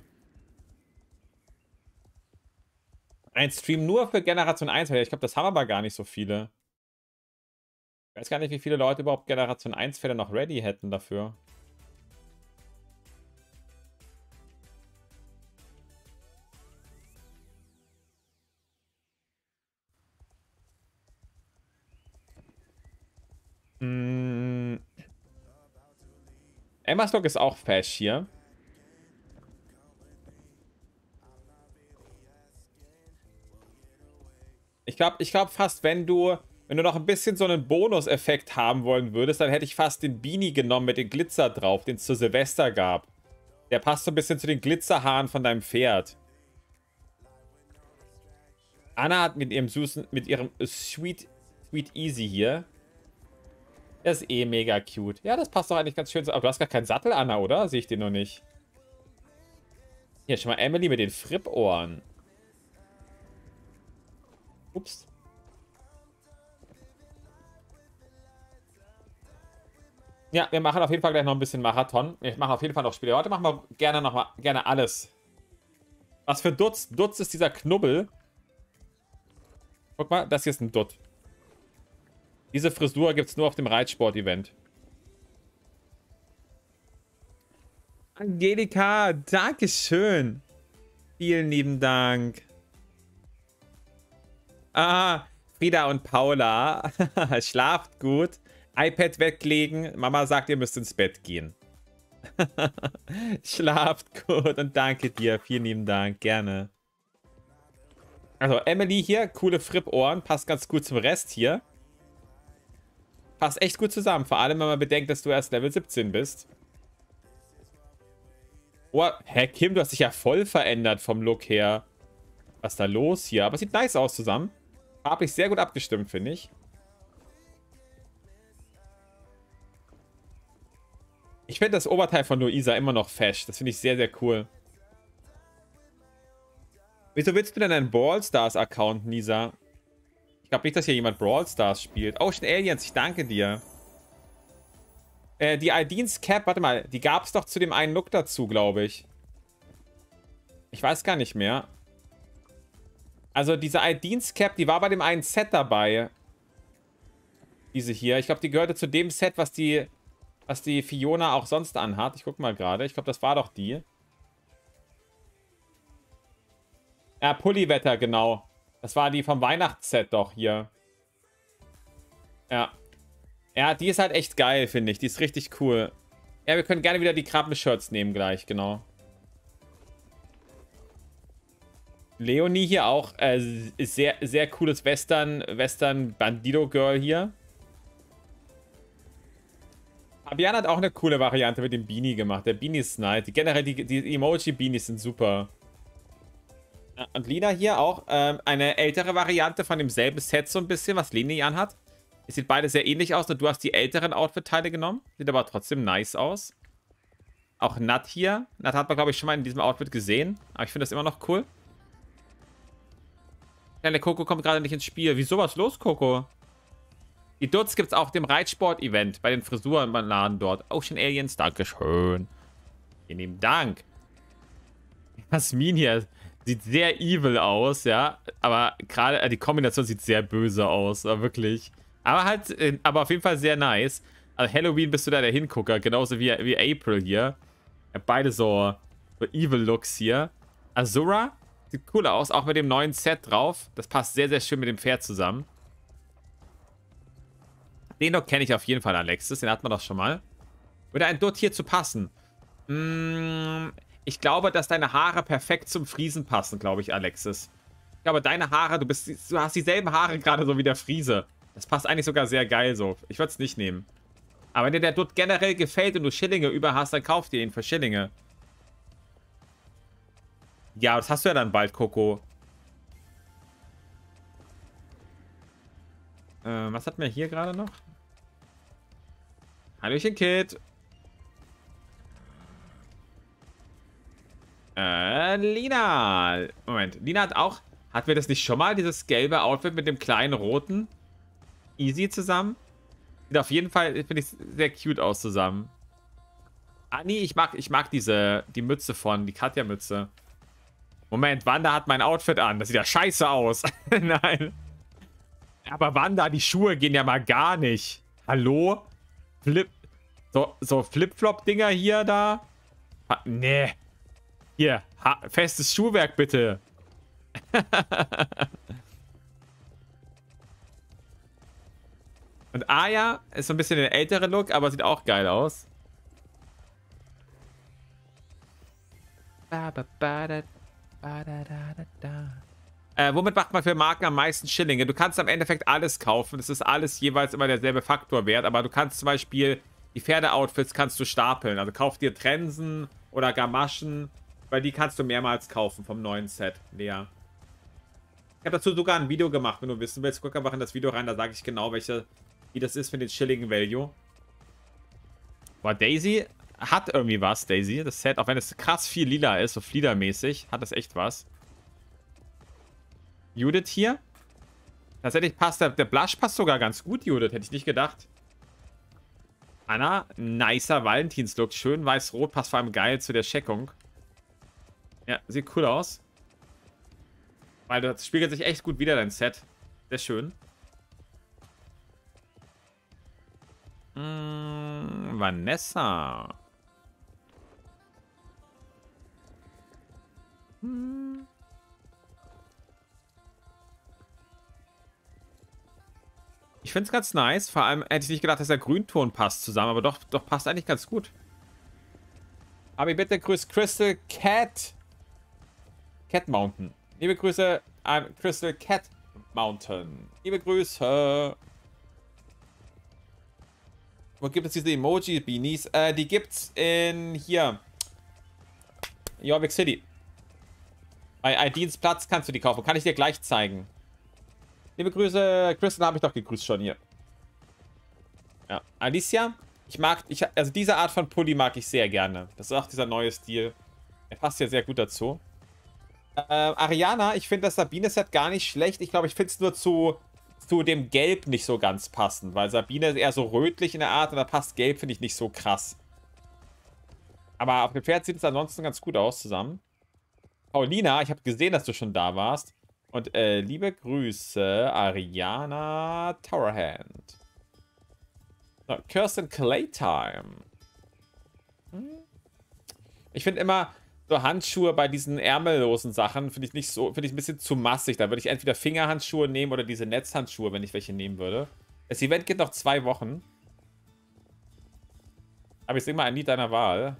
Ein Stream nur für Generation eins. Ich glaube, das haben aber gar nicht so viele. Ich weiß gar nicht, wie viele Leute überhaupt Generation eins Fälle noch ready hätten dafür. Mm. Emma's Look ist auch fesch hier. Ich glaube ich glaub fast, wenn du, wenn du noch ein bisschen so einen Bonuseffekt haben wollen würdest, dann hätte ich fast den Beanie genommen mit dem Glitzer drauf, den es zu Silvester gab. Der passt so ein bisschen zu den Glitzerhaaren von deinem Pferd. Anna hat mit ihrem süßen, mit ihrem Sweet, Sweet Easy hier. Das ist eh mega cute. Ja, das passt doch eigentlich ganz schön. Aber du hast gar keinen Sattel, Anna, oder? Sehe ich den noch nicht. Hier, schon mal Emily mit den Frippohren. Ups. Ja, wir machen auf jeden Fall gleich noch ein bisschen Marathon. Wir machen auf jeden Fall noch Spiele. Heute machen wir gerne noch mal gerne alles. Was für Dutz? Dutz ist dieser Knubbel. Guck mal, das hier ist ein Dutt. Diese Frisur gibt es nur auf dem Reitsport-Event. Angelika, Dankeschön. Vielen lieben Dank. Ah, Frieda und Paula. Schlaft gut. iPad weglegen. Mama sagt, ihr müsst ins Bett gehen. Schlaft gut und danke dir. Vielen lieben Dank. Gerne. Also, Emily hier. Coole Frippohren. Passt ganz gut zum Rest hier. Passt echt gut zusammen. Vor allem, wenn man bedenkt, dass du erst Level siebzehn bist. Oh, hä, Kim, du hast dich ja voll verändert vom Look her. Was ist da los hier? Aber sieht nice aus zusammen. Farblich sehr gut abgestimmt, finde ich. Ich finde das Oberteil von Luisa immer noch fesch. Das finde ich sehr, sehr cool. Wieso willst du denn einen Brawl Stars Account, Nisa? Ich glaube nicht, dass hier jemand Brawl Stars spielt. Ocean Aliens, ich danke dir. Äh, die Aldins Cap, warte mal, die gab es doch zu dem einen Look dazu, glaube ich. Ich weiß gar nicht mehr. Also diese Aldins Cap, die war bei dem einen Set dabei. Diese hier. Ich glaube, die gehörte zu dem Set, was die, was die Fiona auch sonst anhat. Ich guck mal gerade. Ich glaube, das war doch die. Ja, Pulliwetter, genau. Das war die vom Weihnachtsset doch hier. Ja. Ja, die ist halt echt geil, finde ich. Die ist richtig cool. Ja, wir können gerne wieder die Krabben-Shirts nehmen gleich, genau. Leonie hier auch. Äh, sehr, sehr cooles Western, Western Bandido-Girl hier. Fabian hat auch eine coole Variante mit dem Beanie gemacht. Der Beanie ist nice. Die, generell, die, die Emoji-Beanies sind super. Und Lina hier auch ähm, eine ältere Variante von demselben Set so ein bisschen, was Leni anhat. Es sieht beide sehr ähnlich aus, nur du hast die älteren Outfit-Teile genommen. Sieht aber trotzdem nice aus. Auch Nat hier. Nat hat man, glaube ich, schon mal in diesem Outfit gesehen. Aber ich finde das immer noch cool. Ja, der Coco kommt gerade nicht ins Spiel. Wieso, was los, Coco? Die Duds gibt es auch dem Reitsport-Event bei den Frisurenladen dort. Ocean Aliens, dankeschön. Vielen lieben Dank. Jasmin hier sieht sehr evil aus, ja. Aber gerade äh, die Kombination sieht sehr böse aus, aber wirklich. Aber halt, äh, aber auf jeden Fall sehr nice. Also Halloween bist du da der Hingucker, genauso wie, wie April hier. Ja, beide so, so evil Looks hier. Azura sieht cool aus, auch mit dem neuen Set drauf. Das passt sehr, sehr schön mit dem Pferd zusammen. Den Look kenne ich auf jeden Fall, Alexis. Den hat man doch schon mal. Würde ein Dutt hier zu passen? Mmh, ich glaube, dass deine Haare perfekt zum Friesen passen, glaube ich, Alexis. Ich glaube, deine Haare, du, bist, du hast dieselben Haare gerade so wie der Friese. Das passt eigentlich sogar sehr geil so. Ich würde es nicht nehmen. Aber wenn dir der Dutt generell gefällt und du Schillinge über hast, dann kauf dir ihn für Schillinge. Ja, das hast du ja dann bald, Coco. Äh, was hatten wir hier gerade noch? Hallöchen, Kid. Äh, Lina. Moment, Lina hat auch... Hatten wir das nicht schon mal, dieses gelbe Outfit mit dem kleinen roten? Easy zusammen? Sieht auf jeden Fall, finde ich, sehr cute aus zusammen. Ah, nee, ich mag, ich mag diese, die Mütze von, die Katja-Mütze. Moment, Wanda hat mein Outfit an. Das sieht ja scheiße aus. Nein. Aber Wanda, die Schuhe gehen ja mal gar nicht. Hallo? Flip... So, so Flip-Flop-Dinger hier, da? Ha, nee. Hier, ha, festes Schuhwerk, bitte. Und Aya ist so ein bisschen der ältere Look, aber sieht auch geil aus. Äh, womit macht man für Marken am meisten Schillinge? Du kannst am Endeffekt alles kaufen. Es ist alles jeweils immer derselbe Faktor wert. Aber du kannst zum Beispiel die Pferdeoutfits kannst du stapeln. Also kauf dir Trensen oder Gamaschen, weil die kannst du mehrmals kaufen vom neuen Set. Lea. Ich habe dazu sogar ein Video gemacht, wenn du wissen willst. Guck einfach in das Video rein, da sage ich genau, welche, wie das ist für den Shilling Value. Boah, Daisy hat irgendwie was, Daisy. Das Set, auch wenn es krass viel lila ist, so Fliedermäßig, hat das echt was. Judith hier. Tatsächlich passt der, der Blush passt sogar ganz gut, Judith. Hätte ich nicht gedacht. Anna, nicer Valentinslook. Schön weiß-rot, passt vor allem geil zu der Scheckung. Ja, sieht cool aus. Weil das spiegelt sich echt gut wieder, dein Set. Sehr schön. Mm, Vanessa. Hm. Ich finde es ganz nice. Vor allem hätte ich nicht gedacht, dass der Grünton passt zusammen. Aber doch, doch passt eigentlich ganz gut. Aber bitte grüßt Crystal Cat. Cat Mountain. Liebe Grüße an Crystal Cat Mountain. Liebe Grüße. Wo gibt es diese Emoji-Beanies? Äh, die gibt's in hier. Jorvik City. Bei Aidins Platz kannst du die kaufen. Kann ich dir gleich zeigen. Liebe Grüße. Crystal habe ich doch gegrüßt schon hier. Ja. Alicia. Ich mag, ich, also diese Art von Pulli mag ich sehr gerne. Das ist auch dieser neue Stil. Er passt ja sehr gut dazu. Äh, Ariana, ich finde das Sabine-Set gar nicht schlecht. Ich glaube, ich finde es nur zu, zu dem Gelb nicht so ganz passend. Weil Sabine ist eher so rötlich in der Art und da passt Gelb, finde ich, nicht so krass. Aber auf dem Pferd sieht es ansonsten ganz gut aus zusammen. Paulina, ich habe gesehen, dass du schon da warst. Und äh, liebe Grüße, Ariana Towerhand. So, Kirsten Claytime. Hm? Ich finde immer... So Handschuhe bei diesen ärmellosen Sachen finde ich nicht so, finde ich ein bisschen zu massig. Da würde ich entweder Fingerhandschuhe nehmen oder diese Netzhandschuhe, wenn ich welche nehmen würde. Das Event geht noch zwei Wochen. Aber ich singe mal ein Lied deiner Wahl.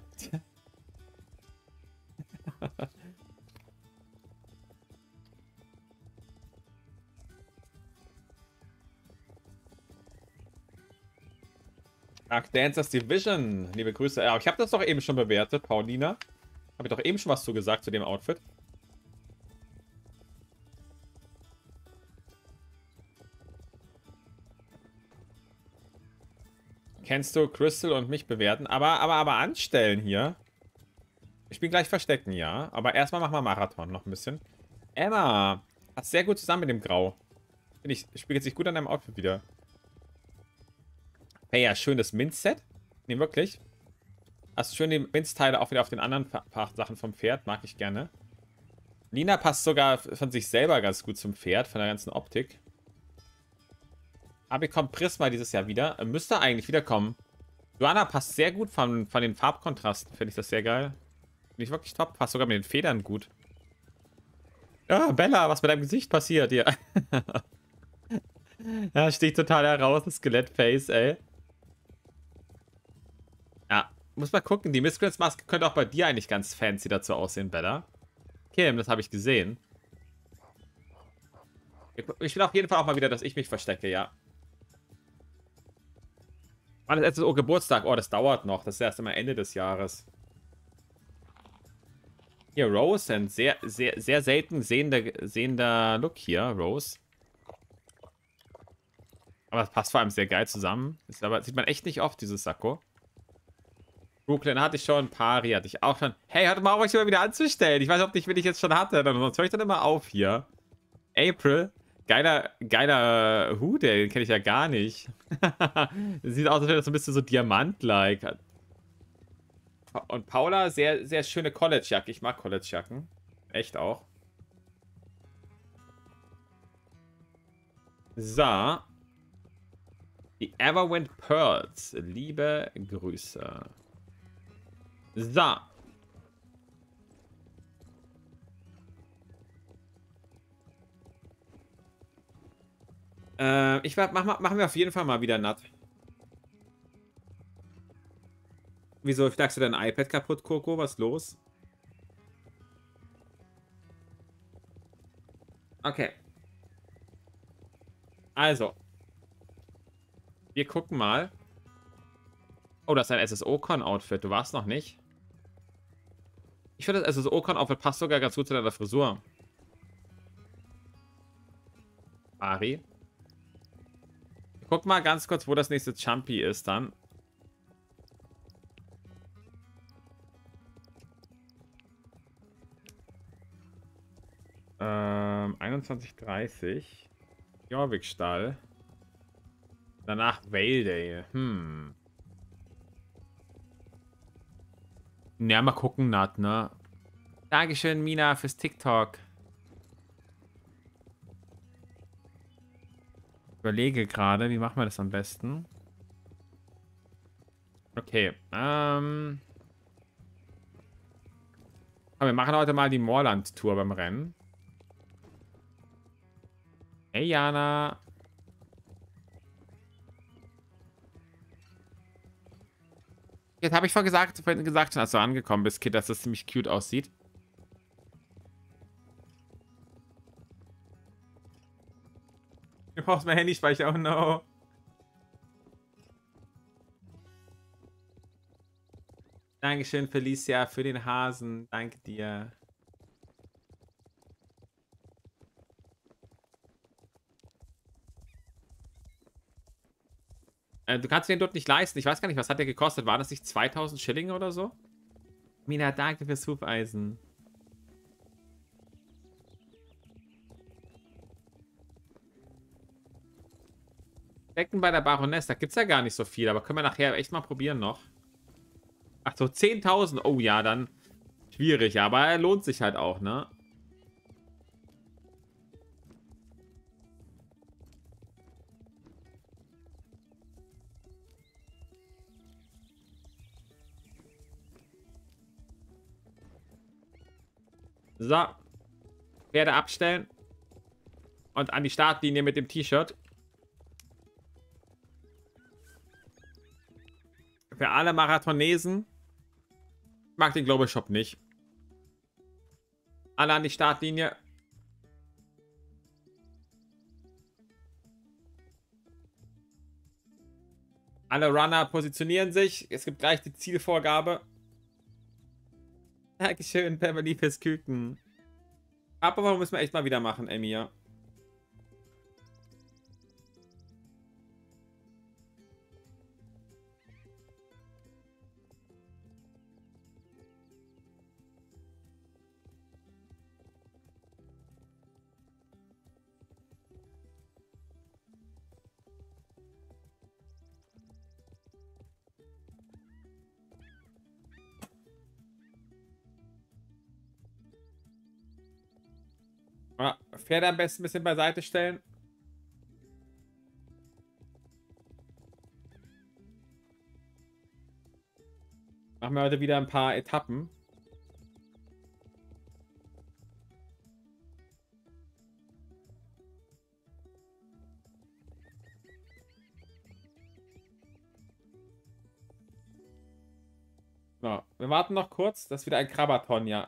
Dark Dancers Division. Liebe Grüße. Ja, ich habe das doch eben schon bewertet, Paulina. Habe ich doch eben schon was zu gesagt zu dem Outfit. Kennst du Crystal und mich bewerten? Aber, aber, aber anstellen hier. Ich bin gleich verstecken, ja. Aber erstmal machen wir Marathon noch ein bisschen. Emma. Passt sehr gut zusammen mit dem Grau. Finde ich, spiegelt sich gut an deinem Outfit wieder. Hey, ja, schönes Minz-Set. Nee, wirklich. Hast schön die Minzteile auch wieder auf den anderen Sachen vom Pferd. Mag ich gerne. Lina passt sogar von sich selber ganz gut zum Pferd, von der ganzen Optik. Aber kommt Prisma dieses Jahr wieder. Müsste eigentlich wiederkommen. Joanna passt sehr gut von, von den Farbkontrasten. Finde ich das sehr geil. Finde ich wirklich top. Passt sogar mit den Federn gut. Ja, Bella, was mit deinem Gesicht passiert hier? Ja, sticht total heraus, das Skelettface, ey. Ja. Muss mal gucken, die Miscreants-Maske könnte auch bei dir eigentlich ganz fancy dazu aussehen, Bella. Kim, das habe ich gesehen. Ich will auf jeden Fall auch mal wieder, dass ich mich verstecke, ja. Wann ist jetzt oh, Geburtstag? Oh, das dauert noch. Das ist erst immer Ende des Jahres. Hier, Rose, ein sehr, sehr, sehr selten sehender, sehender Look hier, Rose. Aber es passt vor allem sehr geil zusammen. Ist aber, sieht man echt nicht oft, dieses Sakko. Brooklyn hatte ich schon, Pari hatte ich auch schon. Hey, hört mal auf, euch immer wieder anzustellen. Ich weiß auch nicht, wen ich jetzt schon hatte. Sonst höre ich dann immer auf hier. April. Geiler, geiler Hut, den kenne ich ja gar nicht. Sieht aus, als wäre das so ein bisschen so Diamant-like. Und Paula, sehr, sehr schöne College-Jacke. Ich mag College-Jacken. Echt auch. So. Die Everwind Pearls. Liebe Grüße. So. Äh, ich mach, mach, machen wir auf jeden Fall mal wieder Nut. Wieso knackst du dein iPad kaputt, Coco? Was ist los? Okay. Also. Wir gucken mal. Oh, das ist ein S S O-Con-Outfit. Du warst noch nicht. Ich finde, das S S O-Con-Outfit passt sogar ganz gut zu deiner Frisur. Ari. Guck mal ganz kurz, wo das nächste Chumpy ist dann. Ähm, einundzwanzig Uhr dreißig. Jorvikstall. Danach Vale Day. Hm. Ja, mal gucken, Nat, ne? Dankeschön, Mina, fürs TikTok. Überlege gerade, wie machen wir das am besten? Okay, ähm... Aber wir machen heute mal die Moorland-Tour beim Rennen. Hey, Jana. Jetzt habe ich vorhin gesagt, vorhin gesagt, als du angekommen bist, Kid, dass das ziemlich cute aussieht. Du brauchst mein Handyspeicher, oh no. Dankeschön, Felicia, für den Hasen. Danke dir. Äh, du kannst den dort nicht leisten. Ich weiß gar nicht, was hat der gekostet? War das nicht zweitausend Schilling oder so? Mina, danke fürs Hufeisen. Decken bei der Baroness, da gibt es ja gar nicht so viel, aber können wir nachher echt mal probieren noch. Ach so, zehntausend. Oh ja, dann schwierig, aber er lohnt sich halt auch, ne? So. Pferde abstellen. Und an die Startlinie mit dem T-Shirt. Für alle Marathonesen. Ich mag den Global Shop nicht. Alle an die Startlinie. Alle Runner positionieren sich. Es gibt gleich die Zielvorgabe. Dankeschön, Beverly, fürs Küken. Aber warum müssen wir echt mal wieder machen, Emir? Pferde am besten ein bisschen beiseite stellen. Machen wir heute wieder ein paar Etappen. So, wir warten noch kurz. Das ist wieder ein Krabaton, ja.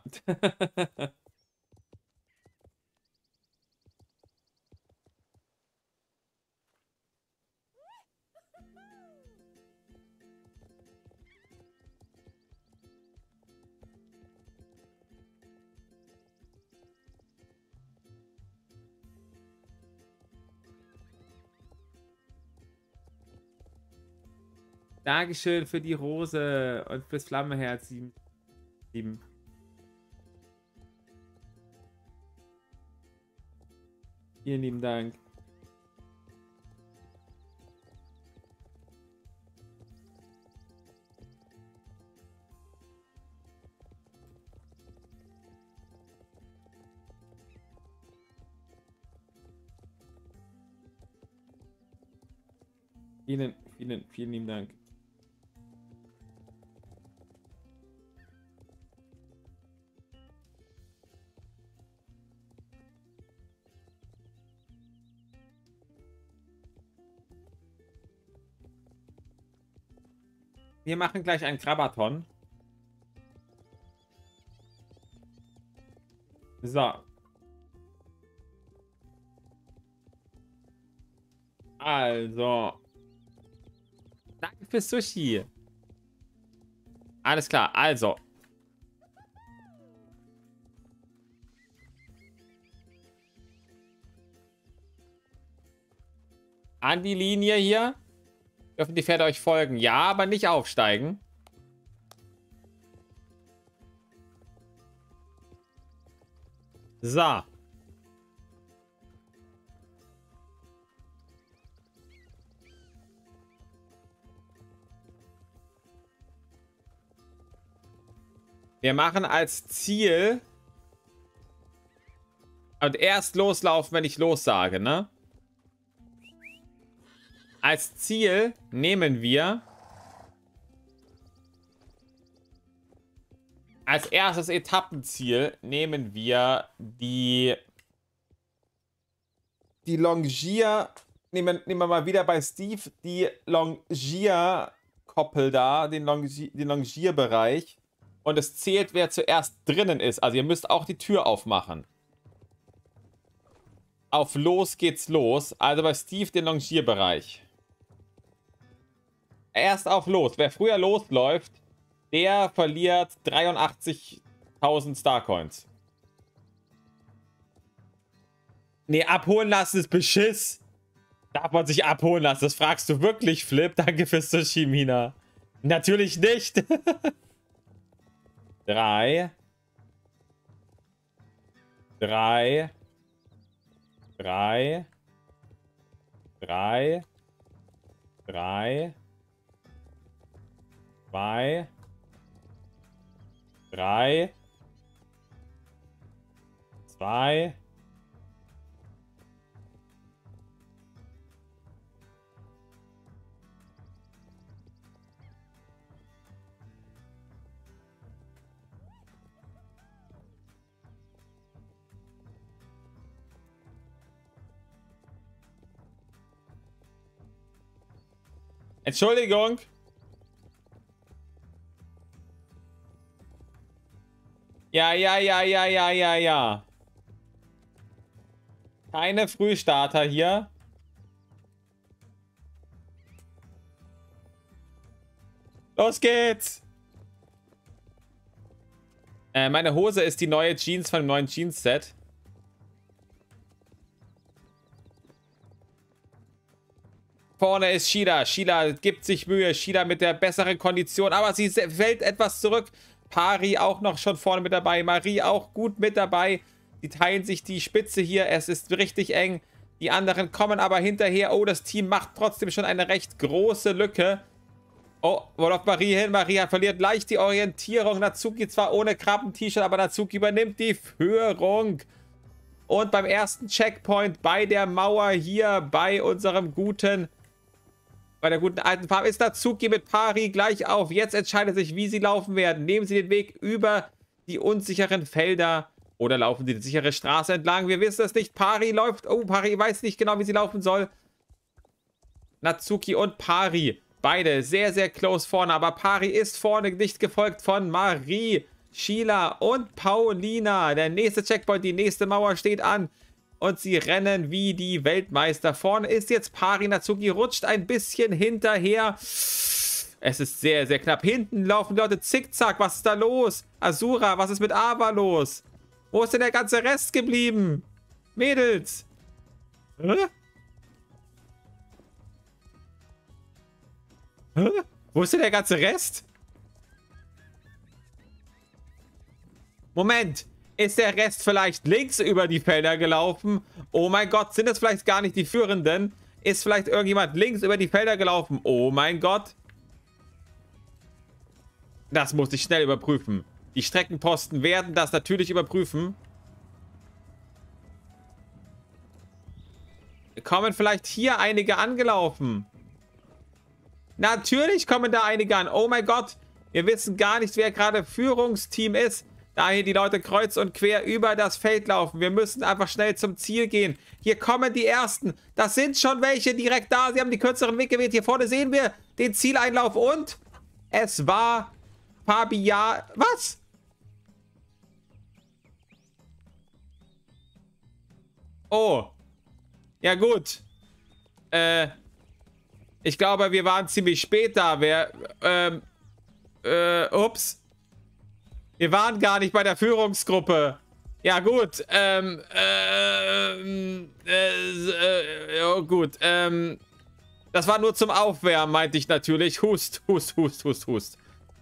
Dankeschön für die Rose und fürs Flammenherz, sieben. sieben. Vielen lieben Dank. Vielen, vielen, vielen lieben Dank. Wir machen gleich einen Krabaton. So. Also. Danke fürs Sushi. Alles klar, also. An die Linie hier. Dürfen die Pferde euch folgen? Ja, aber nicht aufsteigen. So. Wir machen als Ziel und erst loslaufen, wenn ich los sage, ne? Als Ziel nehmen wir als erstes Etappenziel nehmen wir die die Longier, nehmen, nehmen wir mal wieder bei Steve die Longier-Koppel da, den, Longier, den Longierbereich. Und es zählt, wer zuerst drinnen ist. Also ihr müsst auch die Tür aufmachen. Auf los geht's los. Also bei Steve den Longierbereich. Erst auf los. Wer früher losläuft, der verliert dreiundachtzigtausend Starcoins. Nee, abholen lassen ist Beschiss. Darf man sich abholen lassen? Das fragst du wirklich, Flip? Danke fürs Sushi, Mina. Natürlich nicht. Drei. Drei. Drei. Drei. Drei. Zwei. Drei. Zwei. Entschuldigung. Ja, ja, ja, ja, ja, ja, ja. Keine Frühstarter hier. Los geht's. Äh, meine Hose ist die neue Jeans von dem neuen Jeans-Set. Vorne ist Shida. Shida gibt sich Mühe. Shida mit der besseren Kondition. Aber sie fällt etwas zurück. Pari auch noch schon vorne mit dabei. Marie auch gut mit dabei. Die teilen sich die Spitze hier. Es ist richtig eng. Die anderen kommen aber hinterher. Oh, das Team macht trotzdem schon eine recht große Lücke. Oh, wo läuft Marie hin? Maria verliert leicht die Orientierung. Natsuki zwar ohne Krabben-T-Shirt, aber Natsuki übernimmt die Führung. Und beim ersten Checkpoint bei der Mauer hier bei unserem guten... Bei der guten alten Farm ist Natsuki mit Pari gleich auf. Jetzt entscheidet sich, wie sie laufen werden. Nehmen sie den Weg über die unsicheren Felder oder laufen sie die sichere Straße entlang? Wir wissen es nicht. Pari läuft... Oh, Pari weiß nicht genau, wie sie laufen soll. Natsuki und Pari. Beide sehr, sehr close vorne. Aber Pari ist vorne, nicht gefolgt von Marie, Sheila und Paulina. Der nächste Checkpoint, die nächste Mauer steht an. Und sie rennen wie die Weltmeister. Vorne ist jetzt Pari. Natsuki rutscht ein bisschen hinterher. Es ist sehr, sehr knapp. Hinten laufen Leute zickzack. Was ist da los? Asura, was ist mit Ava los? Wo ist denn der ganze Rest geblieben? Mädels. Hä? Hä? Wo ist denn der ganze Rest? Moment. Ist der Rest vielleicht links über die Felder gelaufen? Oh mein Gott, sind das vielleicht gar nicht die Führenden? Ist vielleicht irgendjemand links über die Felder gelaufen? Oh mein Gott. Das muss ich schnell überprüfen. Die Streckenposten werden das natürlich überprüfen. Kommen vielleicht hier einige angelaufen? Natürlich kommen da einige an. Oh mein Gott. Wir wissen gar nicht, wer gerade Führungsteam ist. Da hier die Leute kreuz und quer über das Feld laufen. Wir müssen einfach schnell zum Ziel gehen. Hier kommen die Ersten. Das sind schon welche direkt da. Sie haben die kürzeren Weg gewählt. Hier vorne sehen wir den Zieleinlauf. Und es war Fabian... Was? Oh. Ja gut. Äh... Ich glaube, wir waren ziemlich spät da. Wer... Ähm... Äh... Ups. Wir waren gar nicht bei der Führungsgruppe. Ja, gut. Ähm, ähm, äh, äh, oh, gut. Ähm, das war nur zum Aufwärmen, meinte ich natürlich. Hust, hust, hust, hust, hust.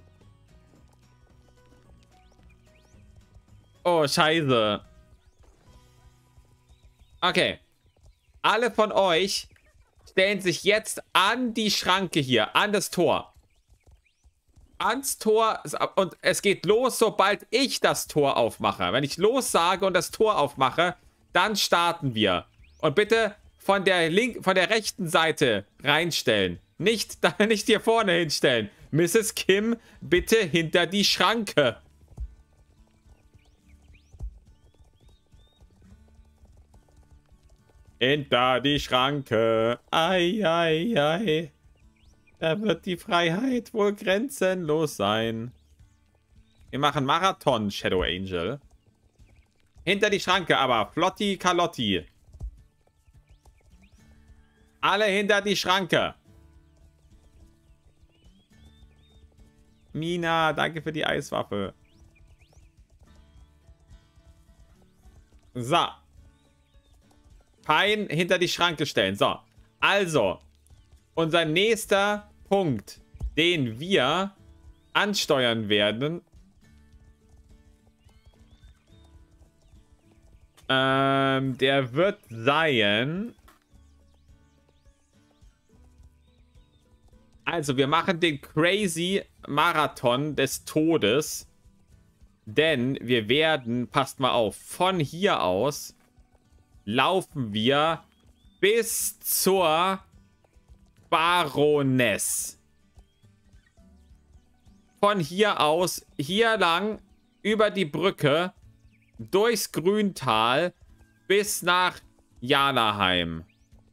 Oh, scheiße. Okay. Alle von euch stellen sich jetzt an die Schranke hier, an das Tor. Ans Tor und es geht los, sobald ich das Tor aufmache. Wenn ich los sage und das Tor aufmache, dann starten wir. Und bitte von der link von der rechten Seite reinstellen. Nicht, nicht hier vorne hinstellen. Misses Kim, bitte hinter die Schranke. Hinter die Schranke. Ei, ei, ei. Da wird die Freiheit wohl grenzenlos sein. Wir machen Marathon, Shadow Angel. Hinter die Schranke, aber Flotti Calotti. Alle hinter die Schranke. Mina, danke für die Eiswaffe. So. Pein hinter die Schranke stellen. So. Also. Unser nächster Punkt, den wir ansteuern werden, ähm, der wird sein, also wir machen den Crazy Marathon des Todes, denn wir werden, passt mal auf, von hier aus laufen wir bis zur Baroness. Von hier aus, hier lang, über die Brücke, durchs Grüntal, bis nach Jalaheim.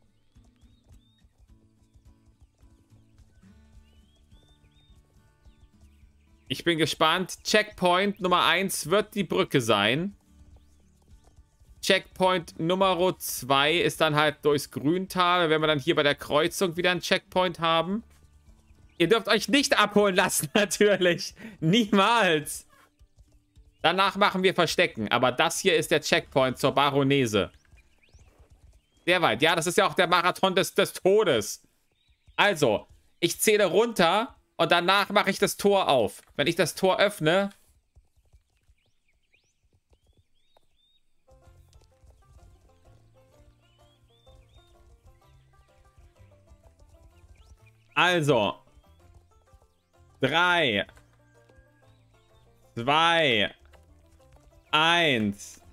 Ich bin gespannt. Checkpoint Nummer eins wird die Brücke sein. Checkpoint Nummer zwei ist dann halt durchs Grüntal, wenn wir dann hier bei der Kreuzung wieder einen Checkpoint haben. Ihr dürft euch nicht abholen lassen, natürlich. Niemals. Danach machen wir Verstecken, aber das hier ist der Checkpoint zur Baronese. Sehr weit. Ja, das ist ja auch der Marathon des, des Todes. Also, ich zähle runter und danach mache ich das Tor auf. Wenn ich das Tor öffne... Also, drei, zwei, eins.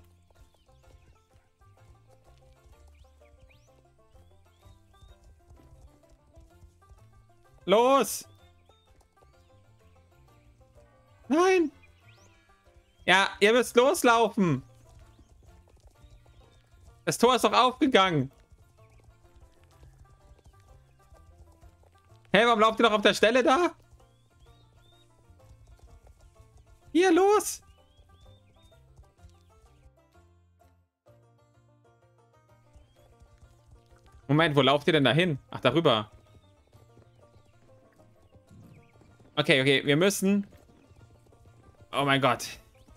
Los! Nein! Ja, ihr müsst loslaufen! Das Tor ist doch aufgegangen! Hey, warum lauft ihr noch auf der Stelle da? Hier, los! Moment, wo lauft ihr denn da hin? Ach, darüber. Okay, okay, wir müssen... Oh mein Gott.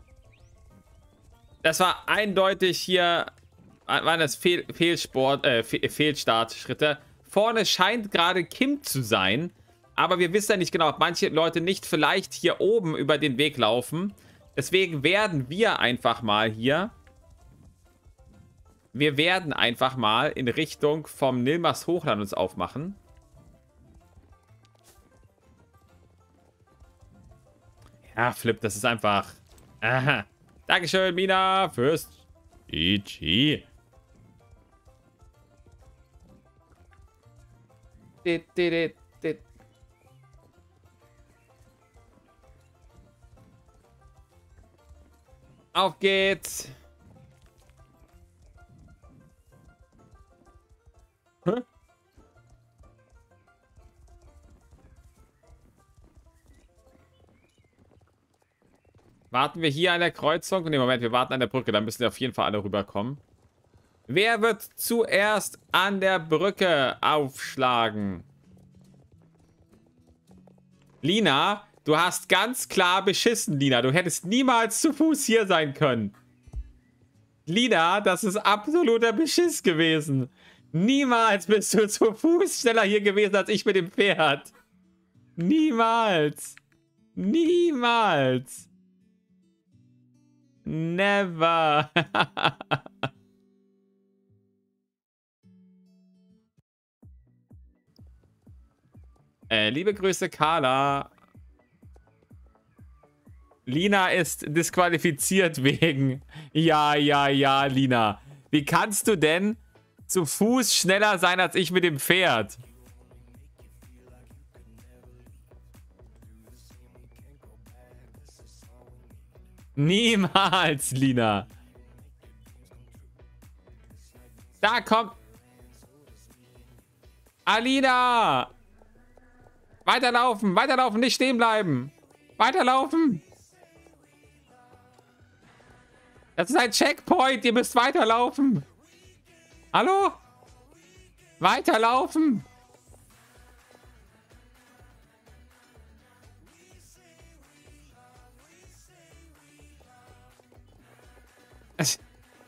Das war eindeutig hier... Waren das Fehl Fehlsport, äh, Fe Fehlstartschritte. Vorne scheint gerade Kim zu sein. Aber wir wissen ja nicht genau, ob manche Leute nicht vielleicht hier oben über den Weg laufen. Deswegen werden wir einfach mal hier... Wir werden einfach mal in Richtung vom Nilmas Hochland uns aufmachen. Ja, Flip, das ist einfach... Aha. Dankeschön, Mina, fürs G G. Dit, dit, dit, dit. Auf geht's. Hä? Warten wir hier an der Kreuzung? Ne, Moment, wir warten an der Brücke. Da müssen wir auf jeden Fall alle rüberkommen. Wer wird zuerst an der Brücke aufschlagen? Lina, du hast ganz klar beschissen, Lina. Du hättest niemals zu Fuß hier sein können. Lina, das ist absoluter Beschiss gewesen. Niemals bist du zu Fuß schneller hier gewesen als ich mit dem Pferd. Niemals. Niemals. Never. äh, liebe Grüße, Carla. Lina ist disqualifiziert wegen... Ja, ja, ja, Lina. Wie kannst du denn zu Fuß schneller sein als ich mit dem Pferd? Niemals, Lina. Da kommt... Alina! Weiterlaufen, weiterlaufen, nicht stehen bleiben. Weiterlaufen. Das ist ein Checkpoint, ihr müsst weiterlaufen. Hallo? Weiterlaufen. Es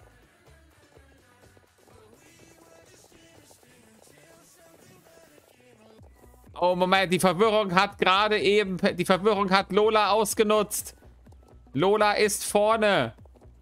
Oh, Moment, die Verwirrung hat gerade eben, die Verwirrung hat Lola ausgenutzt. Lola ist vorne.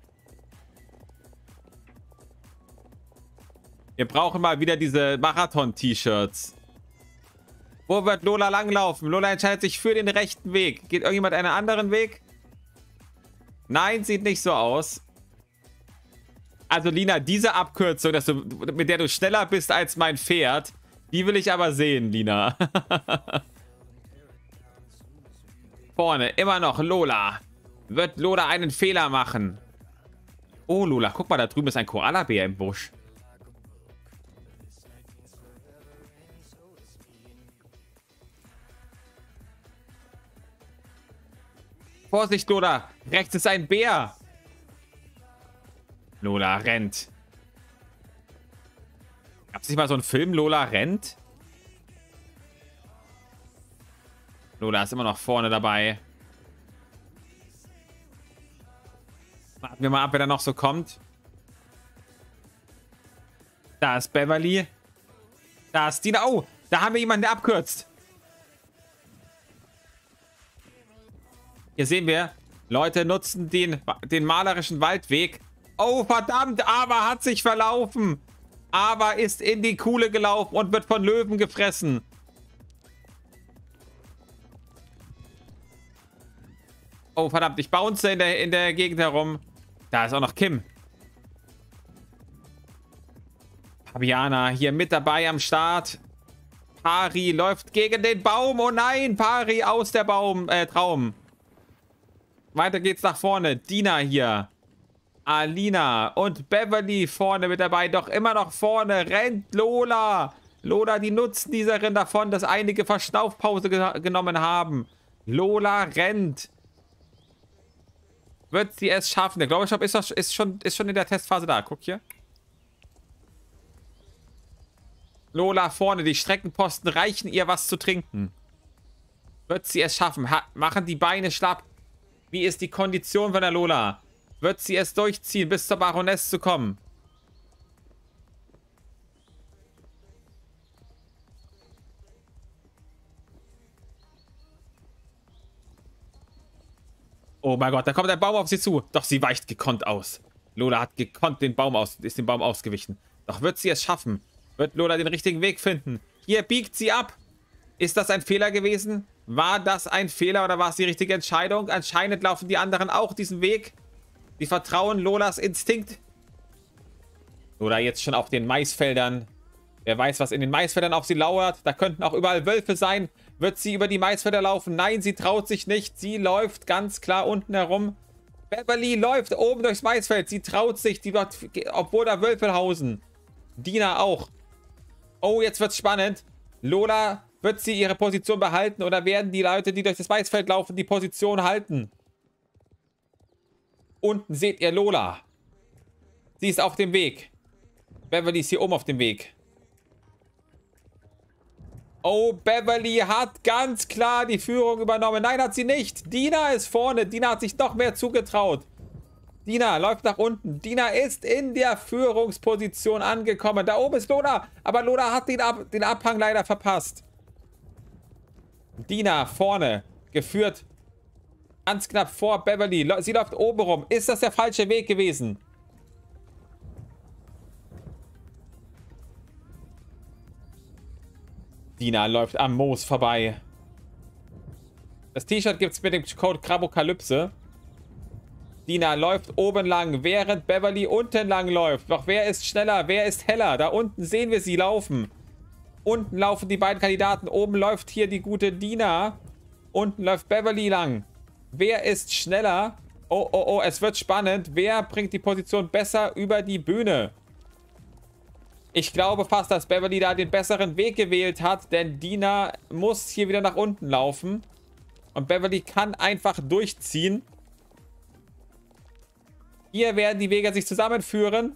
Wir brauchen mal wieder diese Marathon-T-Shirts. Wo wird Lola langlaufen? Lola entscheidet sich für den rechten Weg. Geht irgendjemand einen anderen Weg? Nein, sieht nicht so aus. Also Lina, diese Abkürzung, dass du, mit der du schneller bist als mein Pferd, die will ich aber sehen, Lina. Vorne, immer noch Lola. Wird Lola einen Fehler machen? Oh, Lola, guck mal, da drüben ist ein Koalabär im Busch. Vorsicht, Lola. Rechts ist ein Bär. Lola rennt. Gab es nicht mal so einen Film, Lola rennt? Lola ist immer noch vorne dabei. Warten wir mal ab, wer da noch so kommt. Da ist Beverly. Da ist Dina. Oh, da haben wir jemanden, der abkürzt. Hier sehen wir, Leute nutzen den, den malerischen Waldweg. Oh, verdammt, aber hat sich verlaufen. Aber ist in die Kuhle gelaufen und wird von Löwen gefressen. Oh, verdammt, ich bounce in der, in der Gegend herum. Da ist auch noch Kim. Fabiana hier mit dabei am Start. Pari läuft gegen den Baum. Oh nein, Pari aus der Baum, äh, Traum. Weiter geht's nach vorne. Dina hier. Alina und Beverly vorne mit dabei. Doch immer noch vorne rennt Lola. Lola, die Nutznießerin davon, dass einige Verschnaufpause ge genommen haben. Lola rennt. Wird sie es schaffen? Der Glaube-Shop ist, ist, schon, ist schon in der Testphase da. Guck hier. Lola vorne. Die Streckenposten reichen ihr was zu trinken. Wird sie es schaffen? Ha machen die Beine schlapp. Wie ist die Kondition von der Lola? Wird sie es durchziehen, bis zur Baroness zu kommen? Oh mein Gott, da kommt ein Baum auf sie zu. Doch sie weicht gekonnt aus. Lola hat gekonnt den Baum aus, ist dem Baum ausgewichen. Doch wird sie es schaffen? Wird Lola den richtigen Weg finden? Hier biegt sie ab. Ist das ein Fehler gewesen? War das ein Fehler oder war es die richtige Entscheidung? Anscheinend laufen die anderen auch diesen Weg. Sie vertrauen Lolas Instinkt. Lola jetzt schon auf den Maisfeldern. Wer weiß, was in den Maisfeldern auf sie lauert. Da könnten auch überall Wölfe sein. Wird sie über die Maisfelder laufen? Nein, sie traut sich nicht. Sie läuft ganz klar unten herum. Beverly läuft oben durchs Maisfeld. Sie traut sich, die wird, obwohl da Wölfe hausen. Dina auch. Oh, jetzt wird's spannend. Lola, wird sie ihre Position behalten oder werden die Leute, die durch das Maisfeld laufen, die Position halten? Unten seht ihr Lola. Sie ist auf dem Weg. Beverly ist hier oben auf dem Weg. Oh, Beverly hat ganz klar die Führung übernommen. Nein, hat sie nicht. Dina ist vorne. Dina hat sich noch mehr zugetraut. Dina läuft nach unten. Dina ist in der Führungsposition angekommen. Da oben ist Lola. Aber Lola hat den, Ab den Abhang leider verpasst. Dina vorne. Geführt ganz knapp vor Beverly. Sie läuft oben rum. Ist das der falsche Weg gewesen? Dina läuft am Moos vorbei. Das T-Shirt gibt es mit dem Code Krabokalypse. Dina läuft oben lang, während Beverly unten lang läuft. Doch wer ist schneller? Wer ist heller? Da unten sehen wir sie laufen. Unten laufen die beiden Kandidaten. Oben läuft hier die gute Dina. Unten läuft Beverly lang. Wer ist schneller? Oh, oh, oh, es wird spannend. Wer bringt die Position besser über die Bühne? Ich glaube fast, dass Beverly da den besseren Weg gewählt hat, denn Dina muss hier wieder nach unten laufen. Und Beverly kann einfach durchziehen. Hier werden die Wege sich zusammenführen.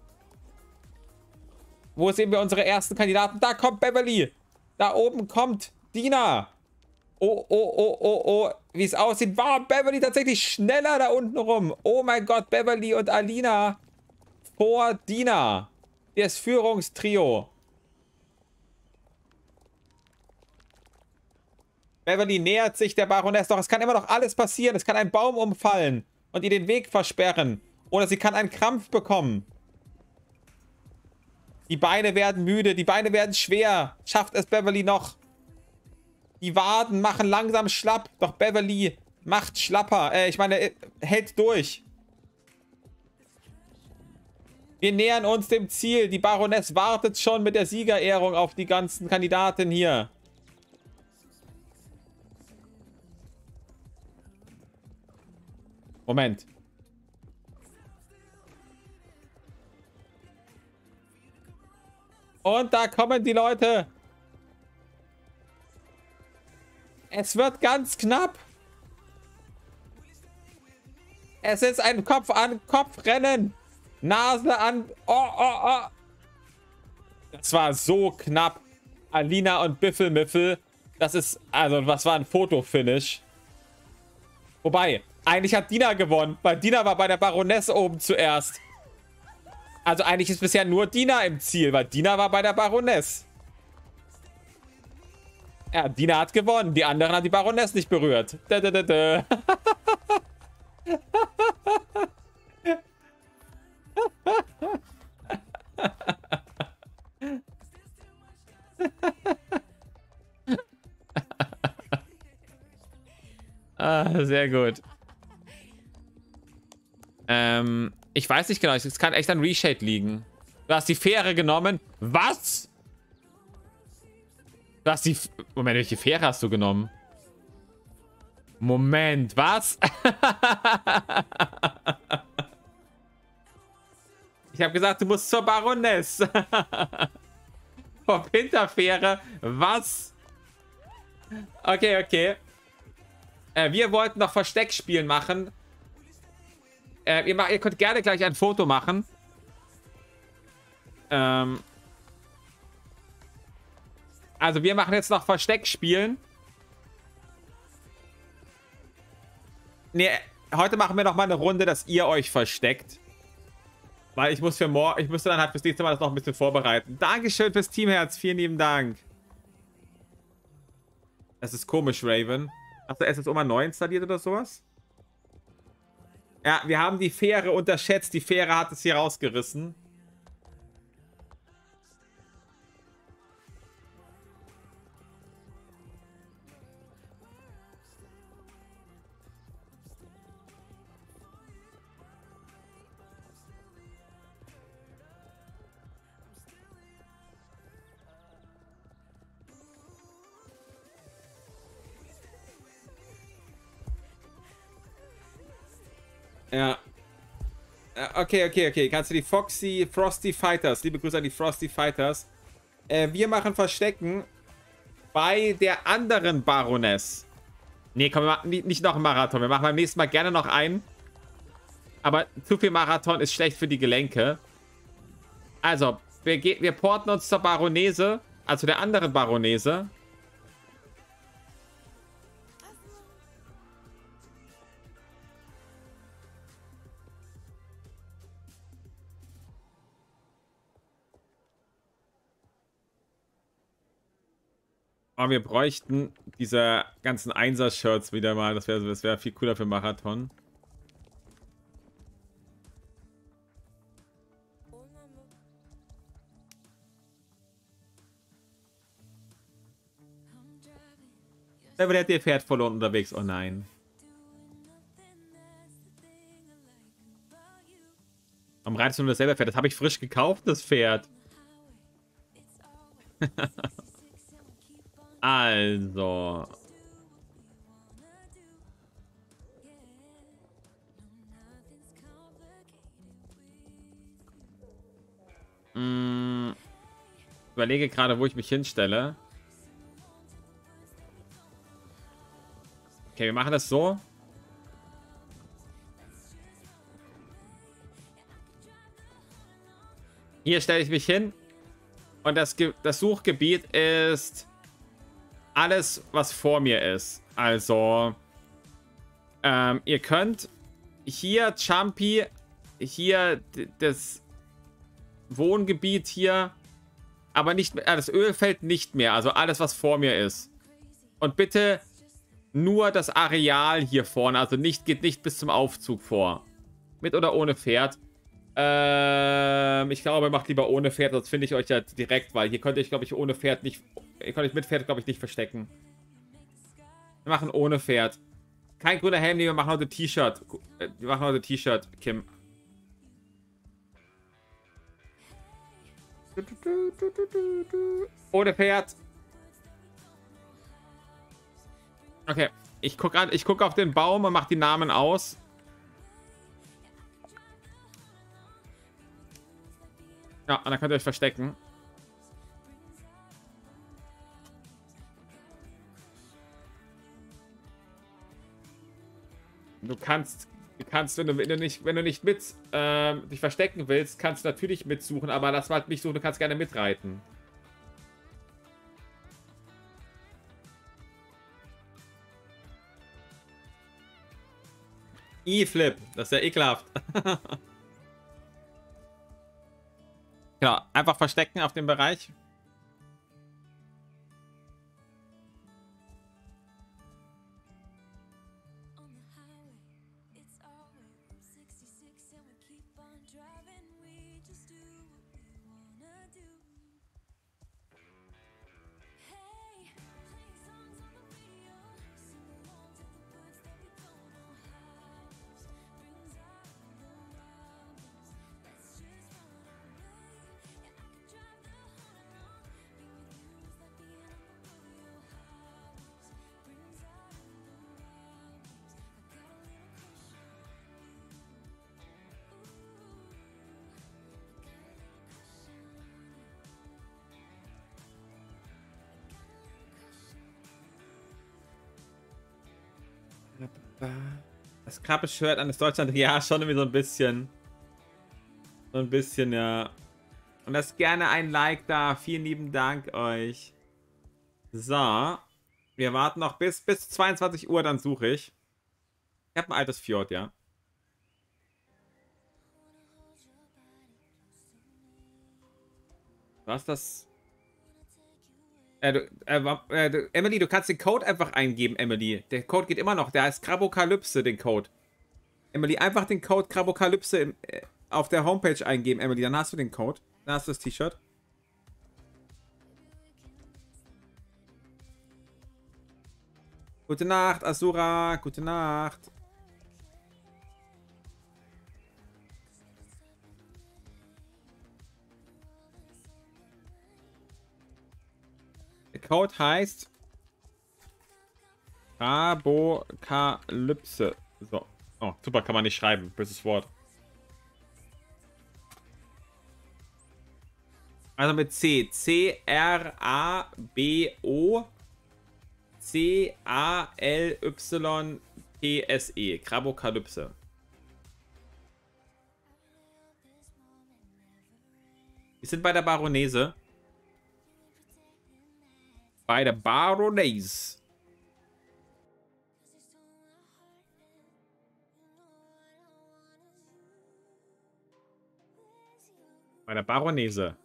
Wo sehen wir unsere ersten Kandidaten? Da kommt Beverly. Da oben kommt Dina. Oh, oh, oh, oh, oh. Wie es aussieht, war Beverly tatsächlich schneller da unten rum. Oh mein Gott, Beverly und Alina vor Dina. Das Führungstrio. Beverly nähert sich der Baroness. Doch es kann immer noch alles passieren. Es kann ein Baum umfallen und ihr den Weg versperren. Oder sie kann einen Krampf bekommen. Die Beine werden müde. Die Beine werden schwer. Schafft es Beverly noch? Die Waden machen langsam schlapp. Doch Beverly macht schlapper. Äh, ich meine, hält durch. Wir nähern uns dem Ziel. Die Baroness wartet schon mit der Siegerehrung auf die ganzen Kandidaten hier. Moment. Und da kommen die Leute. Es wird ganz knapp. Es ist ein Kopf-an-Kopf-Rennen. Nase an... Oh, oh, oh. Das war so knapp. Alina und Biffelmiffel. Das ist... Also, was war ein Fotofinish? Wobei, eigentlich hat Dina gewonnen. Weil Dina war bei der Baroness oben zuerst. Also, eigentlich ist bisher nur Dina im Ziel. Weil Dina war bei der Baroness. Ja, Dina hat gewonnen. Die anderen hat die Baroness nicht berührt. Da, da, da, da. Ah, sehr gut. Ähm, ich weiß nicht genau. Es kann echt an Reshade liegen. Du hast die Fähre genommen. Was? Du hast die... Moment, welche Fähre hast du genommen? Moment, was? Ich habe gesagt, du musst zur Baroness. Vor Hinterfähre. Was? Okay, okay. Äh, wir wollten noch Versteckspielen machen. Äh, ihr, macht, ihr könnt gerne gleich ein Foto machen. Ähm... Also wir machen jetzt noch Versteckspielen. Nee, heute machen wir noch mal eine Runde, dass ihr euch versteckt. Weil ich muss für morgen, ich müsste dann halt fürs nächste Mal das noch ein bisschen vorbereiten. Dankeschön fürs Teamherz, vielen lieben Dank. Das ist komisch, Raven. Hast du S S O mal neu installiert oder sowas? Ja, wir haben die Fähre unterschätzt. Die Fähre hat es hier rausgerissen. Ja. Okay, okay, okay. Kannst du die Foxy Frosty Fighters, liebe Grüße an die Frosty Fighters. Äh, wir machen Verstecken bei der anderen Baroness. Nee, komm, wir machen nicht noch einen Marathon. Wir machen beim nächsten Mal gerne noch einen. Aber zu viel Marathon ist schlecht für die Gelenke. Also, wir, wir porten uns zur Baronese, also der anderen Baronese. Aber wir bräuchten diese ganzen Einser-Shirts wieder mal. Das wäre das wär viel cooler für Marathon. Aber der hat ihr Pferd verloren unterwegs. Oh nein. Warum reitest du nur dasselbe Pferd? Das habe ich frisch gekauft, das Pferd. Also. Hm. Ich überlege gerade, wo ich mich hinstelle. Okay, wir machen das so. Hier stelle ich mich hin. Und das, Ge das Suchgebiet ist alles, was vor mir ist. Also, ähm, ihr könnt hier Chumpy, hier das Wohngebiet hier, aber nicht mehr, das Ölfeld nicht mehr. Also alles, was vor mir ist. Und bitte nur das Areal hier vorne. Also nicht, geht nicht bis zum Aufzug vor. Mit oder ohne Pferd. Ähm, ich glaube, macht lieber ohne Pferd, sonst finde ich euch ja direkt, weil hier könnt ihr, glaube ich, ohne Pferd nicht, ihr könnt euch mit Pferd, glaube ich, nicht verstecken. Wir machen ohne Pferd. Kein grüner Helm, nee, wir machen heute T-Shirt. Wir machen heute T-Shirt, Kim. Ohne Pferd. Okay, ich gucke an, ich gucke auf den Baum und mache die Namen aus. Ja, und dann könnt ihr euch verstecken. Du kannst, du kannst, wenn du, wenn du nicht, wenn du nicht mit ähm, dich verstecken willst, kannst du natürlich mitsuchen, aber lass mal nicht suchen, du kannst gerne mitreiten. E-Flip, das ist ja ekelhaft. Genau, einfach verstecken auf dem Bereich. Das knappe Shirt an das Deutschland, ja, schon irgendwie so ein bisschen. So ein bisschen, ja. Und lasst gerne ein Like da. Vielen lieben Dank euch. So. Wir warten noch bis, bis zweiundzwanzig Uhr, dann suche ich. Ich habe ein altes Fjord, ja. Was ist das? Äh, du, äh, äh, du, Emily, du kannst den Code einfach eingeben, Emily. Der Code geht immer noch. Der heißt Krabokalypse, den Code. Emily, einfach den Code Krabokalypse im, äh, auf der Homepage eingeben, Emily. Dann hast du den Code. Dann hast du das T-Shirt. Gute Nacht, Asura. Gute Nacht. Der Code heißt Krabokalypse. So. Oh, super, kann man nicht schreiben. Böses Wort. Also mit C. C R A B O C A L Y P S E. Krabokalypse. Wir sind bei der Baronese. Bei der Baronese. Bei der Baronese.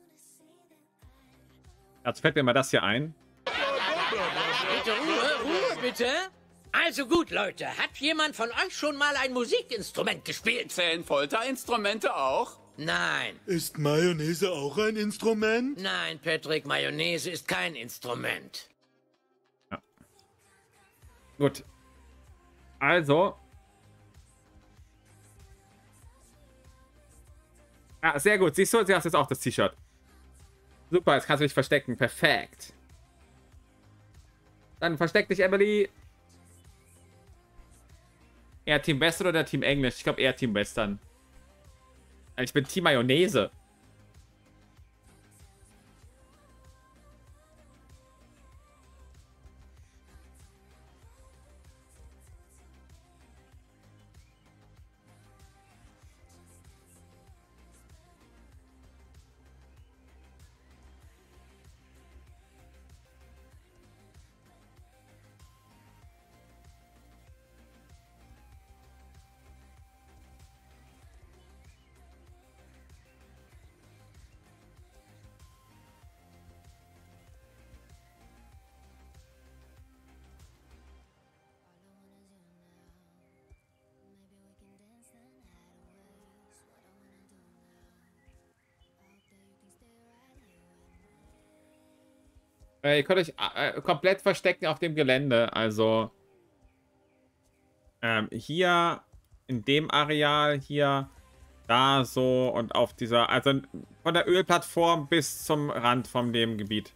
Jetzt fällt mir mal das hier ein. Bitte Ruhe, Ruhe, bitte. Also gut, Leute. Hat jemand von euch schon mal ein Musikinstrument gespielt? Zählen Folterinstrumente auch? Nein. Ist Mayonnaise auch ein Instrument? Nein, Patrick, Mayonnaise ist kein Instrument. Ja. Gut. Also. Ah, sehr gut. Siehst du, du hast jetzt auch das T-Shirt. Super, jetzt kannst du dich verstecken. Perfekt. Dann versteck dich, Emily. Eher Team Western oder Team Englisch? Ich glaube eher Team Western. Ich bin Team Mayonnaise. Äh, ihr könnt euch äh, komplett verstecken auf dem Gelände. Also ähm, hier in dem Areal, hier, da so und auf dieser, also von der Ölplattform bis zum Rand von dem Gebiet.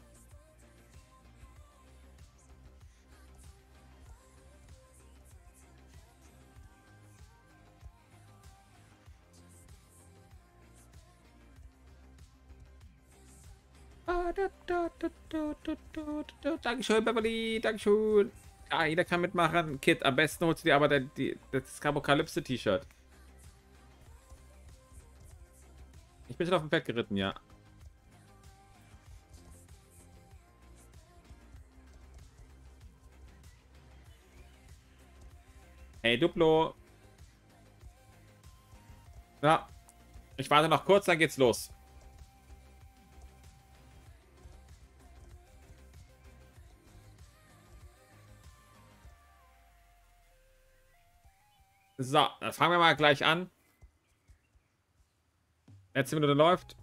Dankeschön, Beverly. Dankeschön. Ah, jeder kann mitmachen. Kid, am besten holst du dir aber der, die, das Krabokalypse-T-Shirt. Ich bin schon auf dem Pferd geritten, ja. Hey, Duplo. Ja. Ich warte noch kurz, dann geht's los. So, dann fangen wir mal gleich an. Letzte Minute läuft.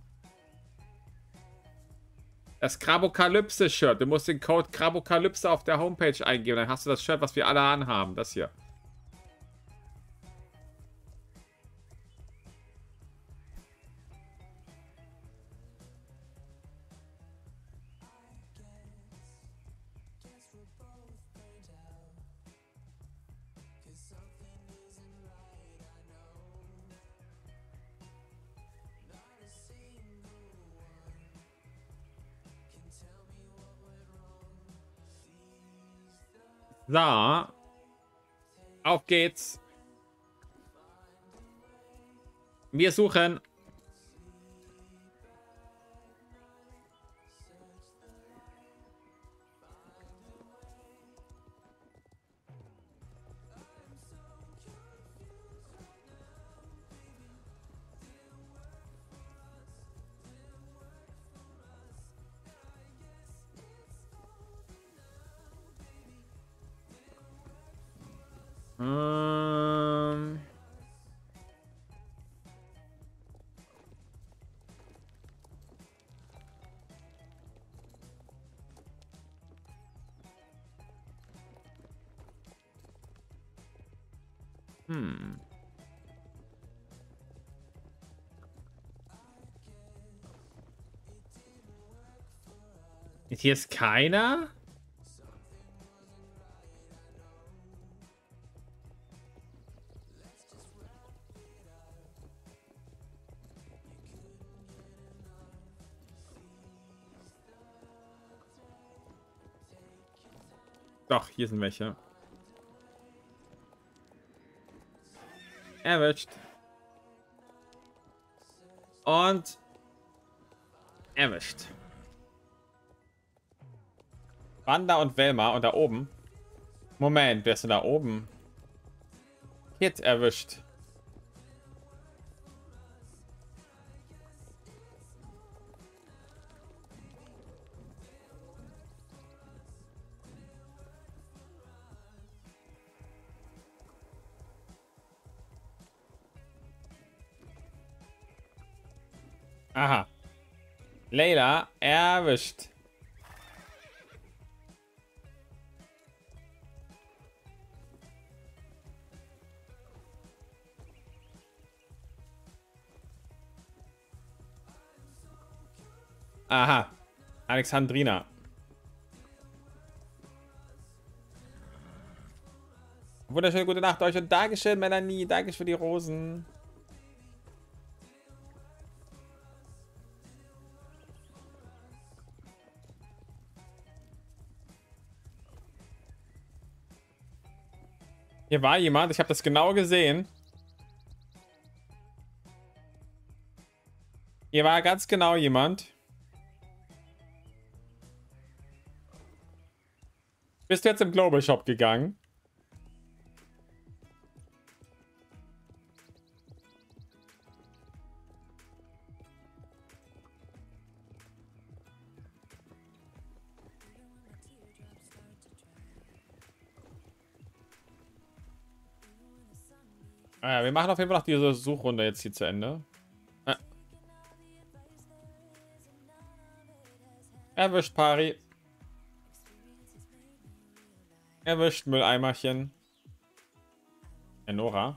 Das Krabokalypse-Shirt. Du musst den Code Krabokalypse auf der Homepage eingeben. Dann hast du das Shirt, was wir alle anhaben. Das hier. So. Auf geht's. Wir suchen. Ähm Hm. Hier ist keiner? Doch, hier sind welche. Erwischt. Und erwischt. Wanda und Velma und da oben. Moment, wer ist denn da oben? Kit erwischt. Aha. Layla erwischt. Aha. Alexandrina. Wunderschöne gute Nacht euch und Dankeschön, Melanie. Danke für die Rosen. Hier war jemand, ich habe das genau gesehen. Hier war ganz genau jemand. Bist du jetzt im Global Shop gegangen? Ah ja, wir machen auf jeden Fall noch diese Suchrunde jetzt hier zu Ende. Ah. Erwischt, Pari. Erwischt, Mülleimerchen. Enora.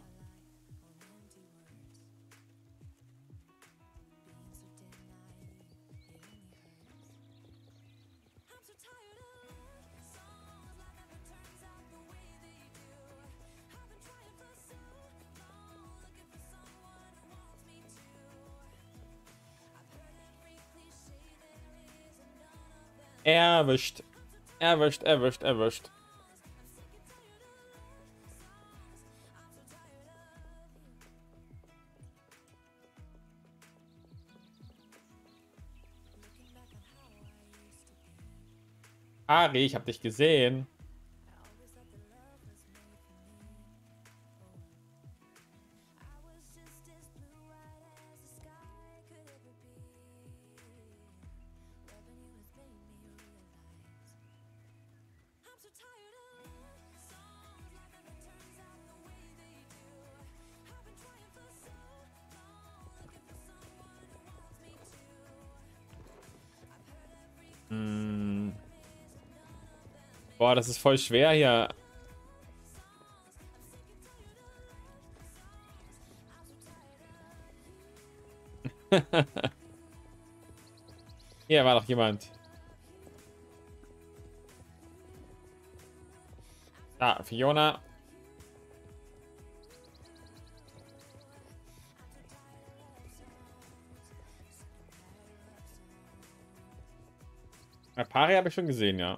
Erwischt. Erwischt, erwischt, erwischt. Ari, ich hab dich gesehen. Hm. Boah, das ist voll schwer hier. Hier war doch jemand. Ah, Fiona. Ein Pari habe ich schon gesehen, ja.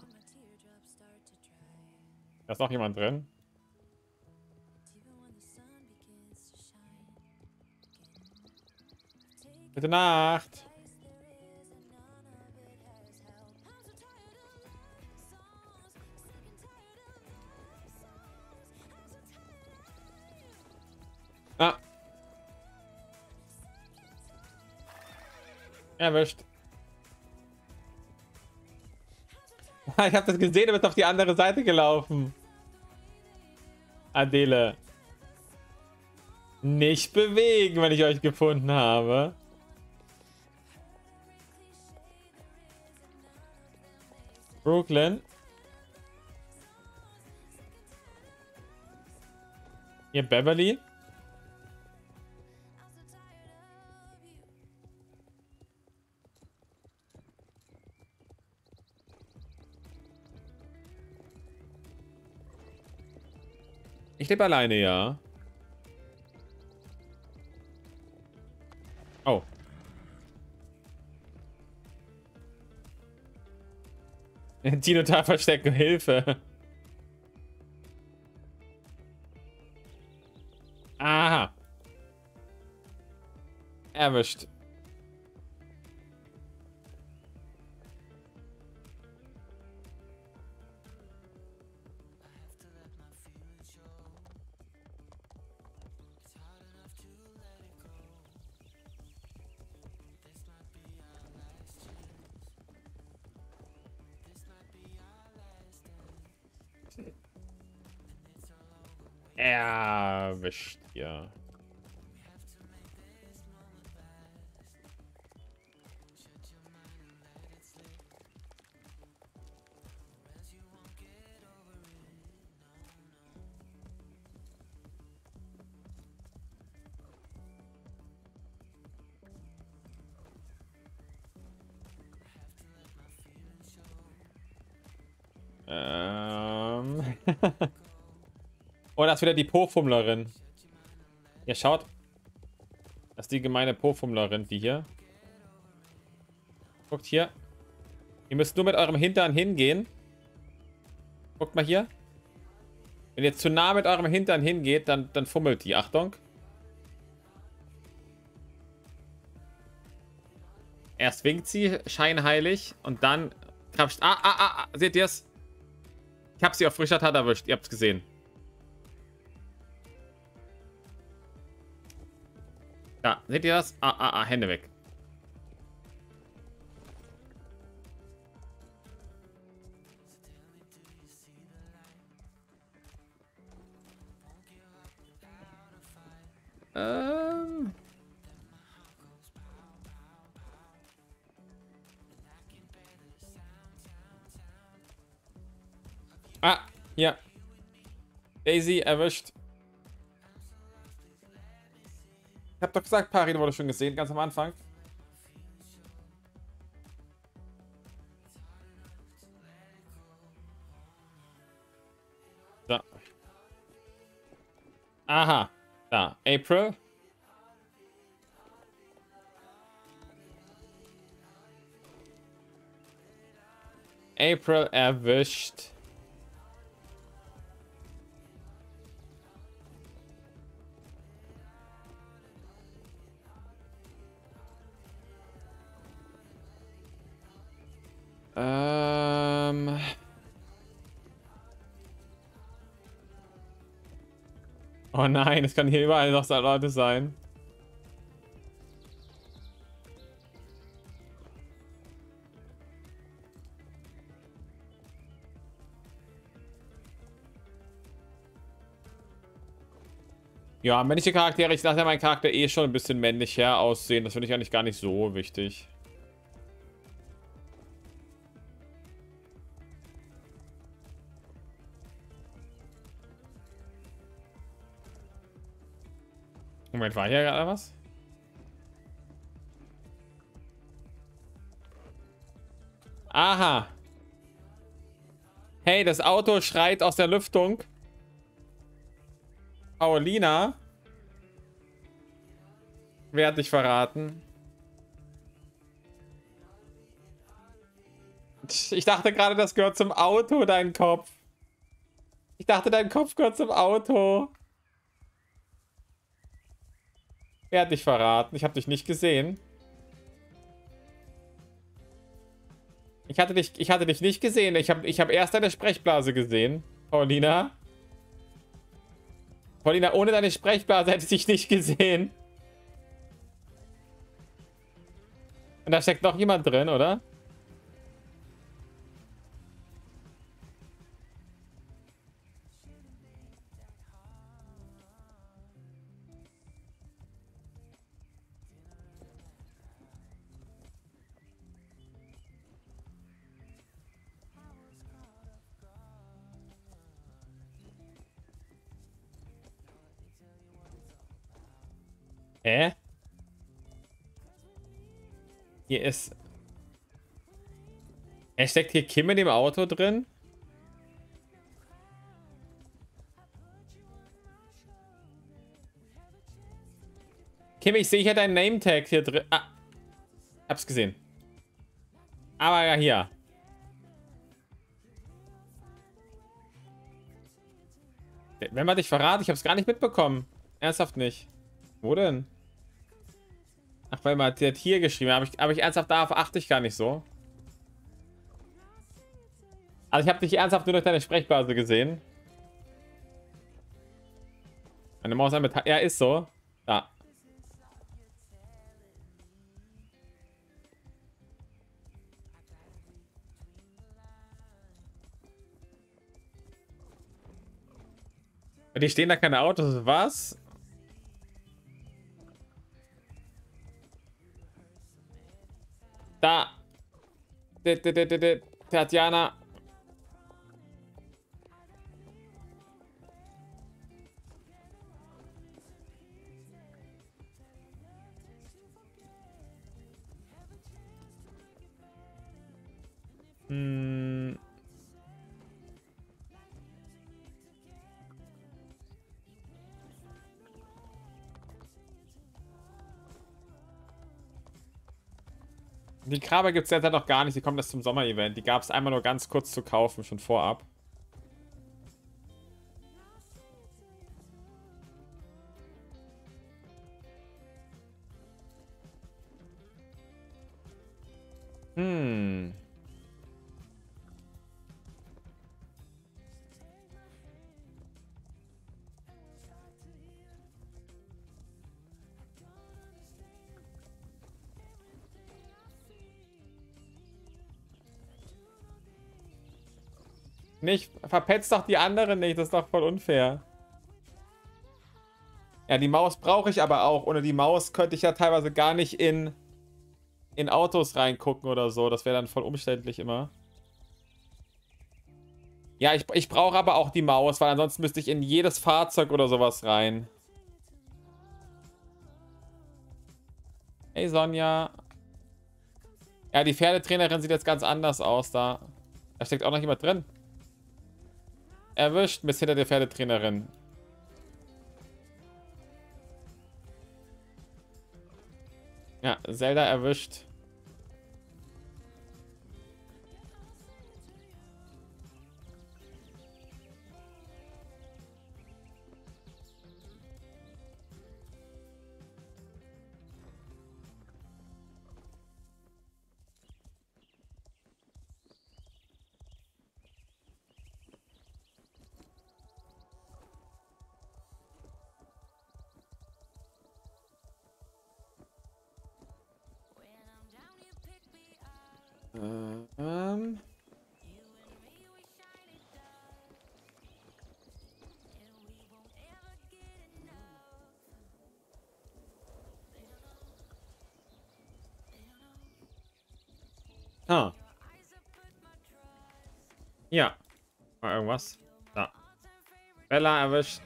Da ist noch jemand drin. Gute Nacht. Ah. Erwischt. Ich habe das gesehen, du bist auf die andere Seite gelaufen. Adele. Nicht bewegen, wenn ich euch gefunden habe. Brooklyn. Hier Beverly. Ich lebe alleine, ja. Oh. Dinotar verstecken, Hilfe. Aha. Erwischt. Erwischt, ja. Ähm. Oh, das ist wieder die Po-Fummlerin. Ja, schaut. Das ist die gemeine Po-Fummlerin, die hier. Guckt hier. Ihr müsst nur mit eurem Hintern hingehen. Guckt mal hier. Wenn ihr zu nah mit eurem Hintern hingeht, dann, dann fummelt die. Achtung. Erst winkt sie, scheinheilig. Und dann krapscht. Ah, ah, ah, ah. Seht ihr es? Ich habe sie auf frischer Tat erwischt. Ihr habt es gesehen. Ja, seht ihr das? Ah, ah, ah, Hände weg. Ähm. Ah, hier. Daisy erwischt. Ich hab doch gesagt, Parin wurde schon gesehen, ganz am Anfang. So. Aha. Da. April. April erwischt. Ähm. Oh nein, es kann hier überall noch so Leute sein. Ja, männliche Charaktere, ich lasse ja meinen Charakter eh schon ein bisschen männlicher aussehen. Das finde ich eigentlich gar nicht so wichtig. Moment, war hier gerade was? Aha. Hey, das Auto schreit aus der Lüftung. Paulina. Wer hat dich verraten? Ich dachte gerade, das gehört zum Auto, dein Kopf. Ich dachte, dein Kopf gehört zum Auto. Wer hat dich verraten? Ich habe dich nicht gesehen. Ich hatte dich, ich hatte dich nicht gesehen. Ich habe ich hab erst deine Sprechblase gesehen, Paulina. Paulina, ohne deine Sprechblase hätte ich dich nicht gesehen. Und da steckt noch jemand drin, oder? Hä? Hier ist... Er steckt hier Kim in dem Auto drin? Kim, ich sehe hier deinen Name-Tag hier drin. Ah, hab's gesehen. Aber ja, hier. Wenn man dich verraten, ich hab's gar nicht mitbekommen. Ernsthaft nicht. Wo denn? Ach, weil man hat hier geschrieben. Aber ich, aber ich ernsthaft, darauf achte ich gar nicht so. Also ich habe dich ernsthaft nur durch deine Sprechblase gesehen. Meine Maus mit. Ja, ist so. Ja. Die stehen da keine Autos. Was? Da. Tatjana. Hm. Die Krabbe gibt es derzeit noch gar nicht. Die kommt erst zum Sommer-Event. Die gab es einmal nur ganz kurz zu kaufen, schon vorab. Hm. Nicht, verpetzt doch die anderen nicht, das ist doch voll unfair. Ja, die Maus brauche ich aber auch. Ohne die Maus könnte ich ja teilweise gar nicht in, in Autos reingucken oder so. Das wäre dann voll umständlich immer. Ja, ich, ich brauche aber auch die Maus, weil ansonsten müsste ich in jedes Fahrzeug oder sowas rein. Hey Sonja. Ja, die Pferdetrainerin sieht jetzt ganz anders aus da. Da steckt auch noch jemand drin. Erwischt, bis hinter der Pferdetrainerin. Ja, Zelda erwischt. Ähm. Ah. Ja. War irgendwas? Da. Bella erwischt.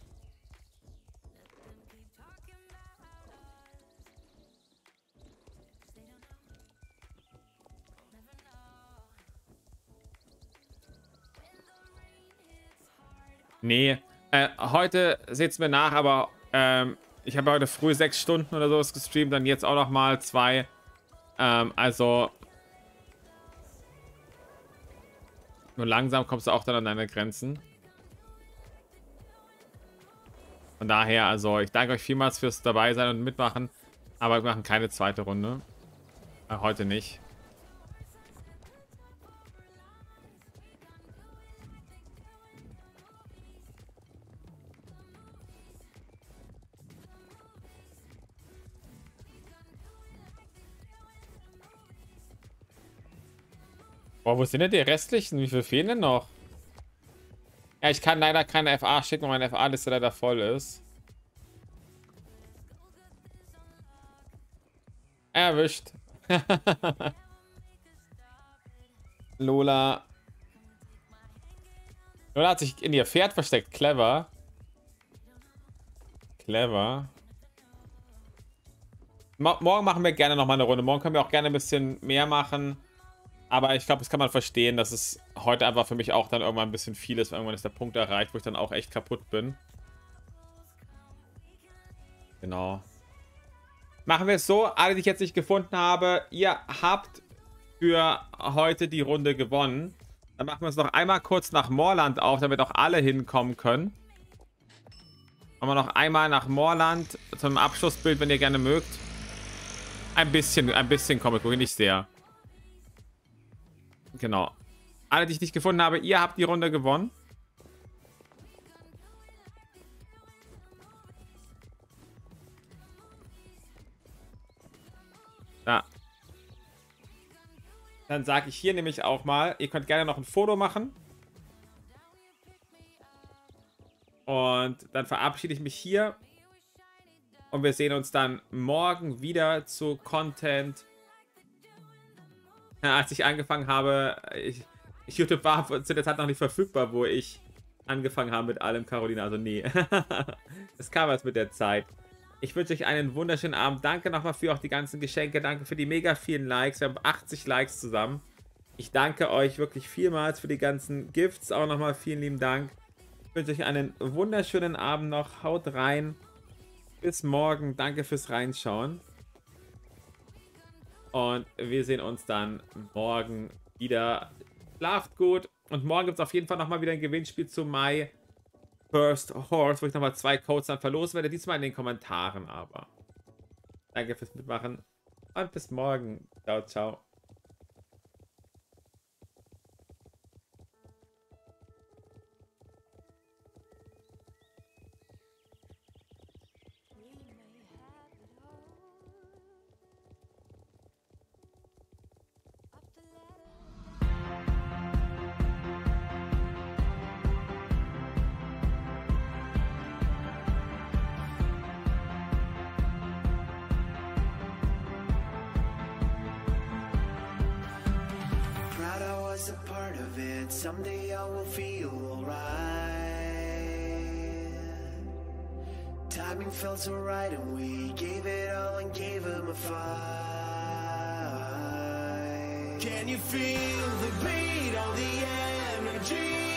Nee, äh, heute seht es mir nach, aber ähm, ich habe heute früh sechs Stunden oder sowas gestreamt, dann jetzt auch noch mal zwei. Ähm, also nur langsam kommst du auch dann an deine Grenzen. Von daher, also ich danke euch vielmals fürs dabei sein und mitmachen, aber wir machen keine zweite Runde. Äh, heute nicht. Boah, wo sind denn die restlichen? Wie viel fehlen denn noch? Ja, ich kann leider keine F A schicken, weil meine F A-Liste leider voll ist. Erwischt. Lola. Lola hat sich in ihr Pferd versteckt. Clever. Clever. Mo morgen machen wir gerne noch mal eine Runde. Morgen können wir auch gerne ein bisschen mehr machen. Aber ich glaube, das kann man verstehen, dass es heute einfach für mich auch dann irgendwann ein bisschen viel ist. Irgendwann ist der Punkt erreicht, wo ich dann auch echt kaputt bin. Genau. Machen wir es so. Alle, die ich jetzt nicht gefunden habe, ihr habt für heute die Runde gewonnen. Dann machen wir es noch einmal kurz nach Moorland auf, damit auch alle hinkommen können. Machen wir noch einmal nach Moorland zum Abschlussbild, wenn ihr gerne mögt. Ein bisschen, ein bisschen Comic Book, nicht sehr. Genau. Alle, die ich nicht gefunden habe, ihr habt die Runde gewonnen. Da. Dann sage ich hier nämlich auch mal, ihr könnt gerne noch ein Foto machen. Und dann verabschiede ich mich hier. Und wir sehen uns dann morgen wieder zu Content. Ja, als ich angefangen habe, ich, YouTube war zu der Zeit noch nicht verfügbar, wo ich angefangen habe mit allem, Caroline. Also nee. Das kam erst mit der Zeit. Ich wünsche euch einen wunderschönen Abend. Danke nochmal für auch die ganzen Geschenke. Danke für die mega vielen Likes. Wir haben achtzig Likes zusammen. Ich danke euch wirklich vielmals für die ganzen Gifts. Auch nochmal vielen lieben Dank. Ich wünsche euch einen wunderschönen Abend noch. Haut rein. Bis morgen. Danke fürs Reinschauen. Und wir sehen uns dann morgen wieder. Schlaft gut. Und morgen gibt es auf jeden Fall nochmal wieder ein Gewinnspiel zu My First Horse, wo ich nochmal zwei Codes dann verlosen werde. Diesmal in den Kommentaren aber. Danke fürs Mitmachen. Und bis morgen. Ciao, ciao. Proud I was a part of it. Someday I will feel alright. Timing felt so right, and we gave it all and gave him a fight. Can you feel the beat, all the energy?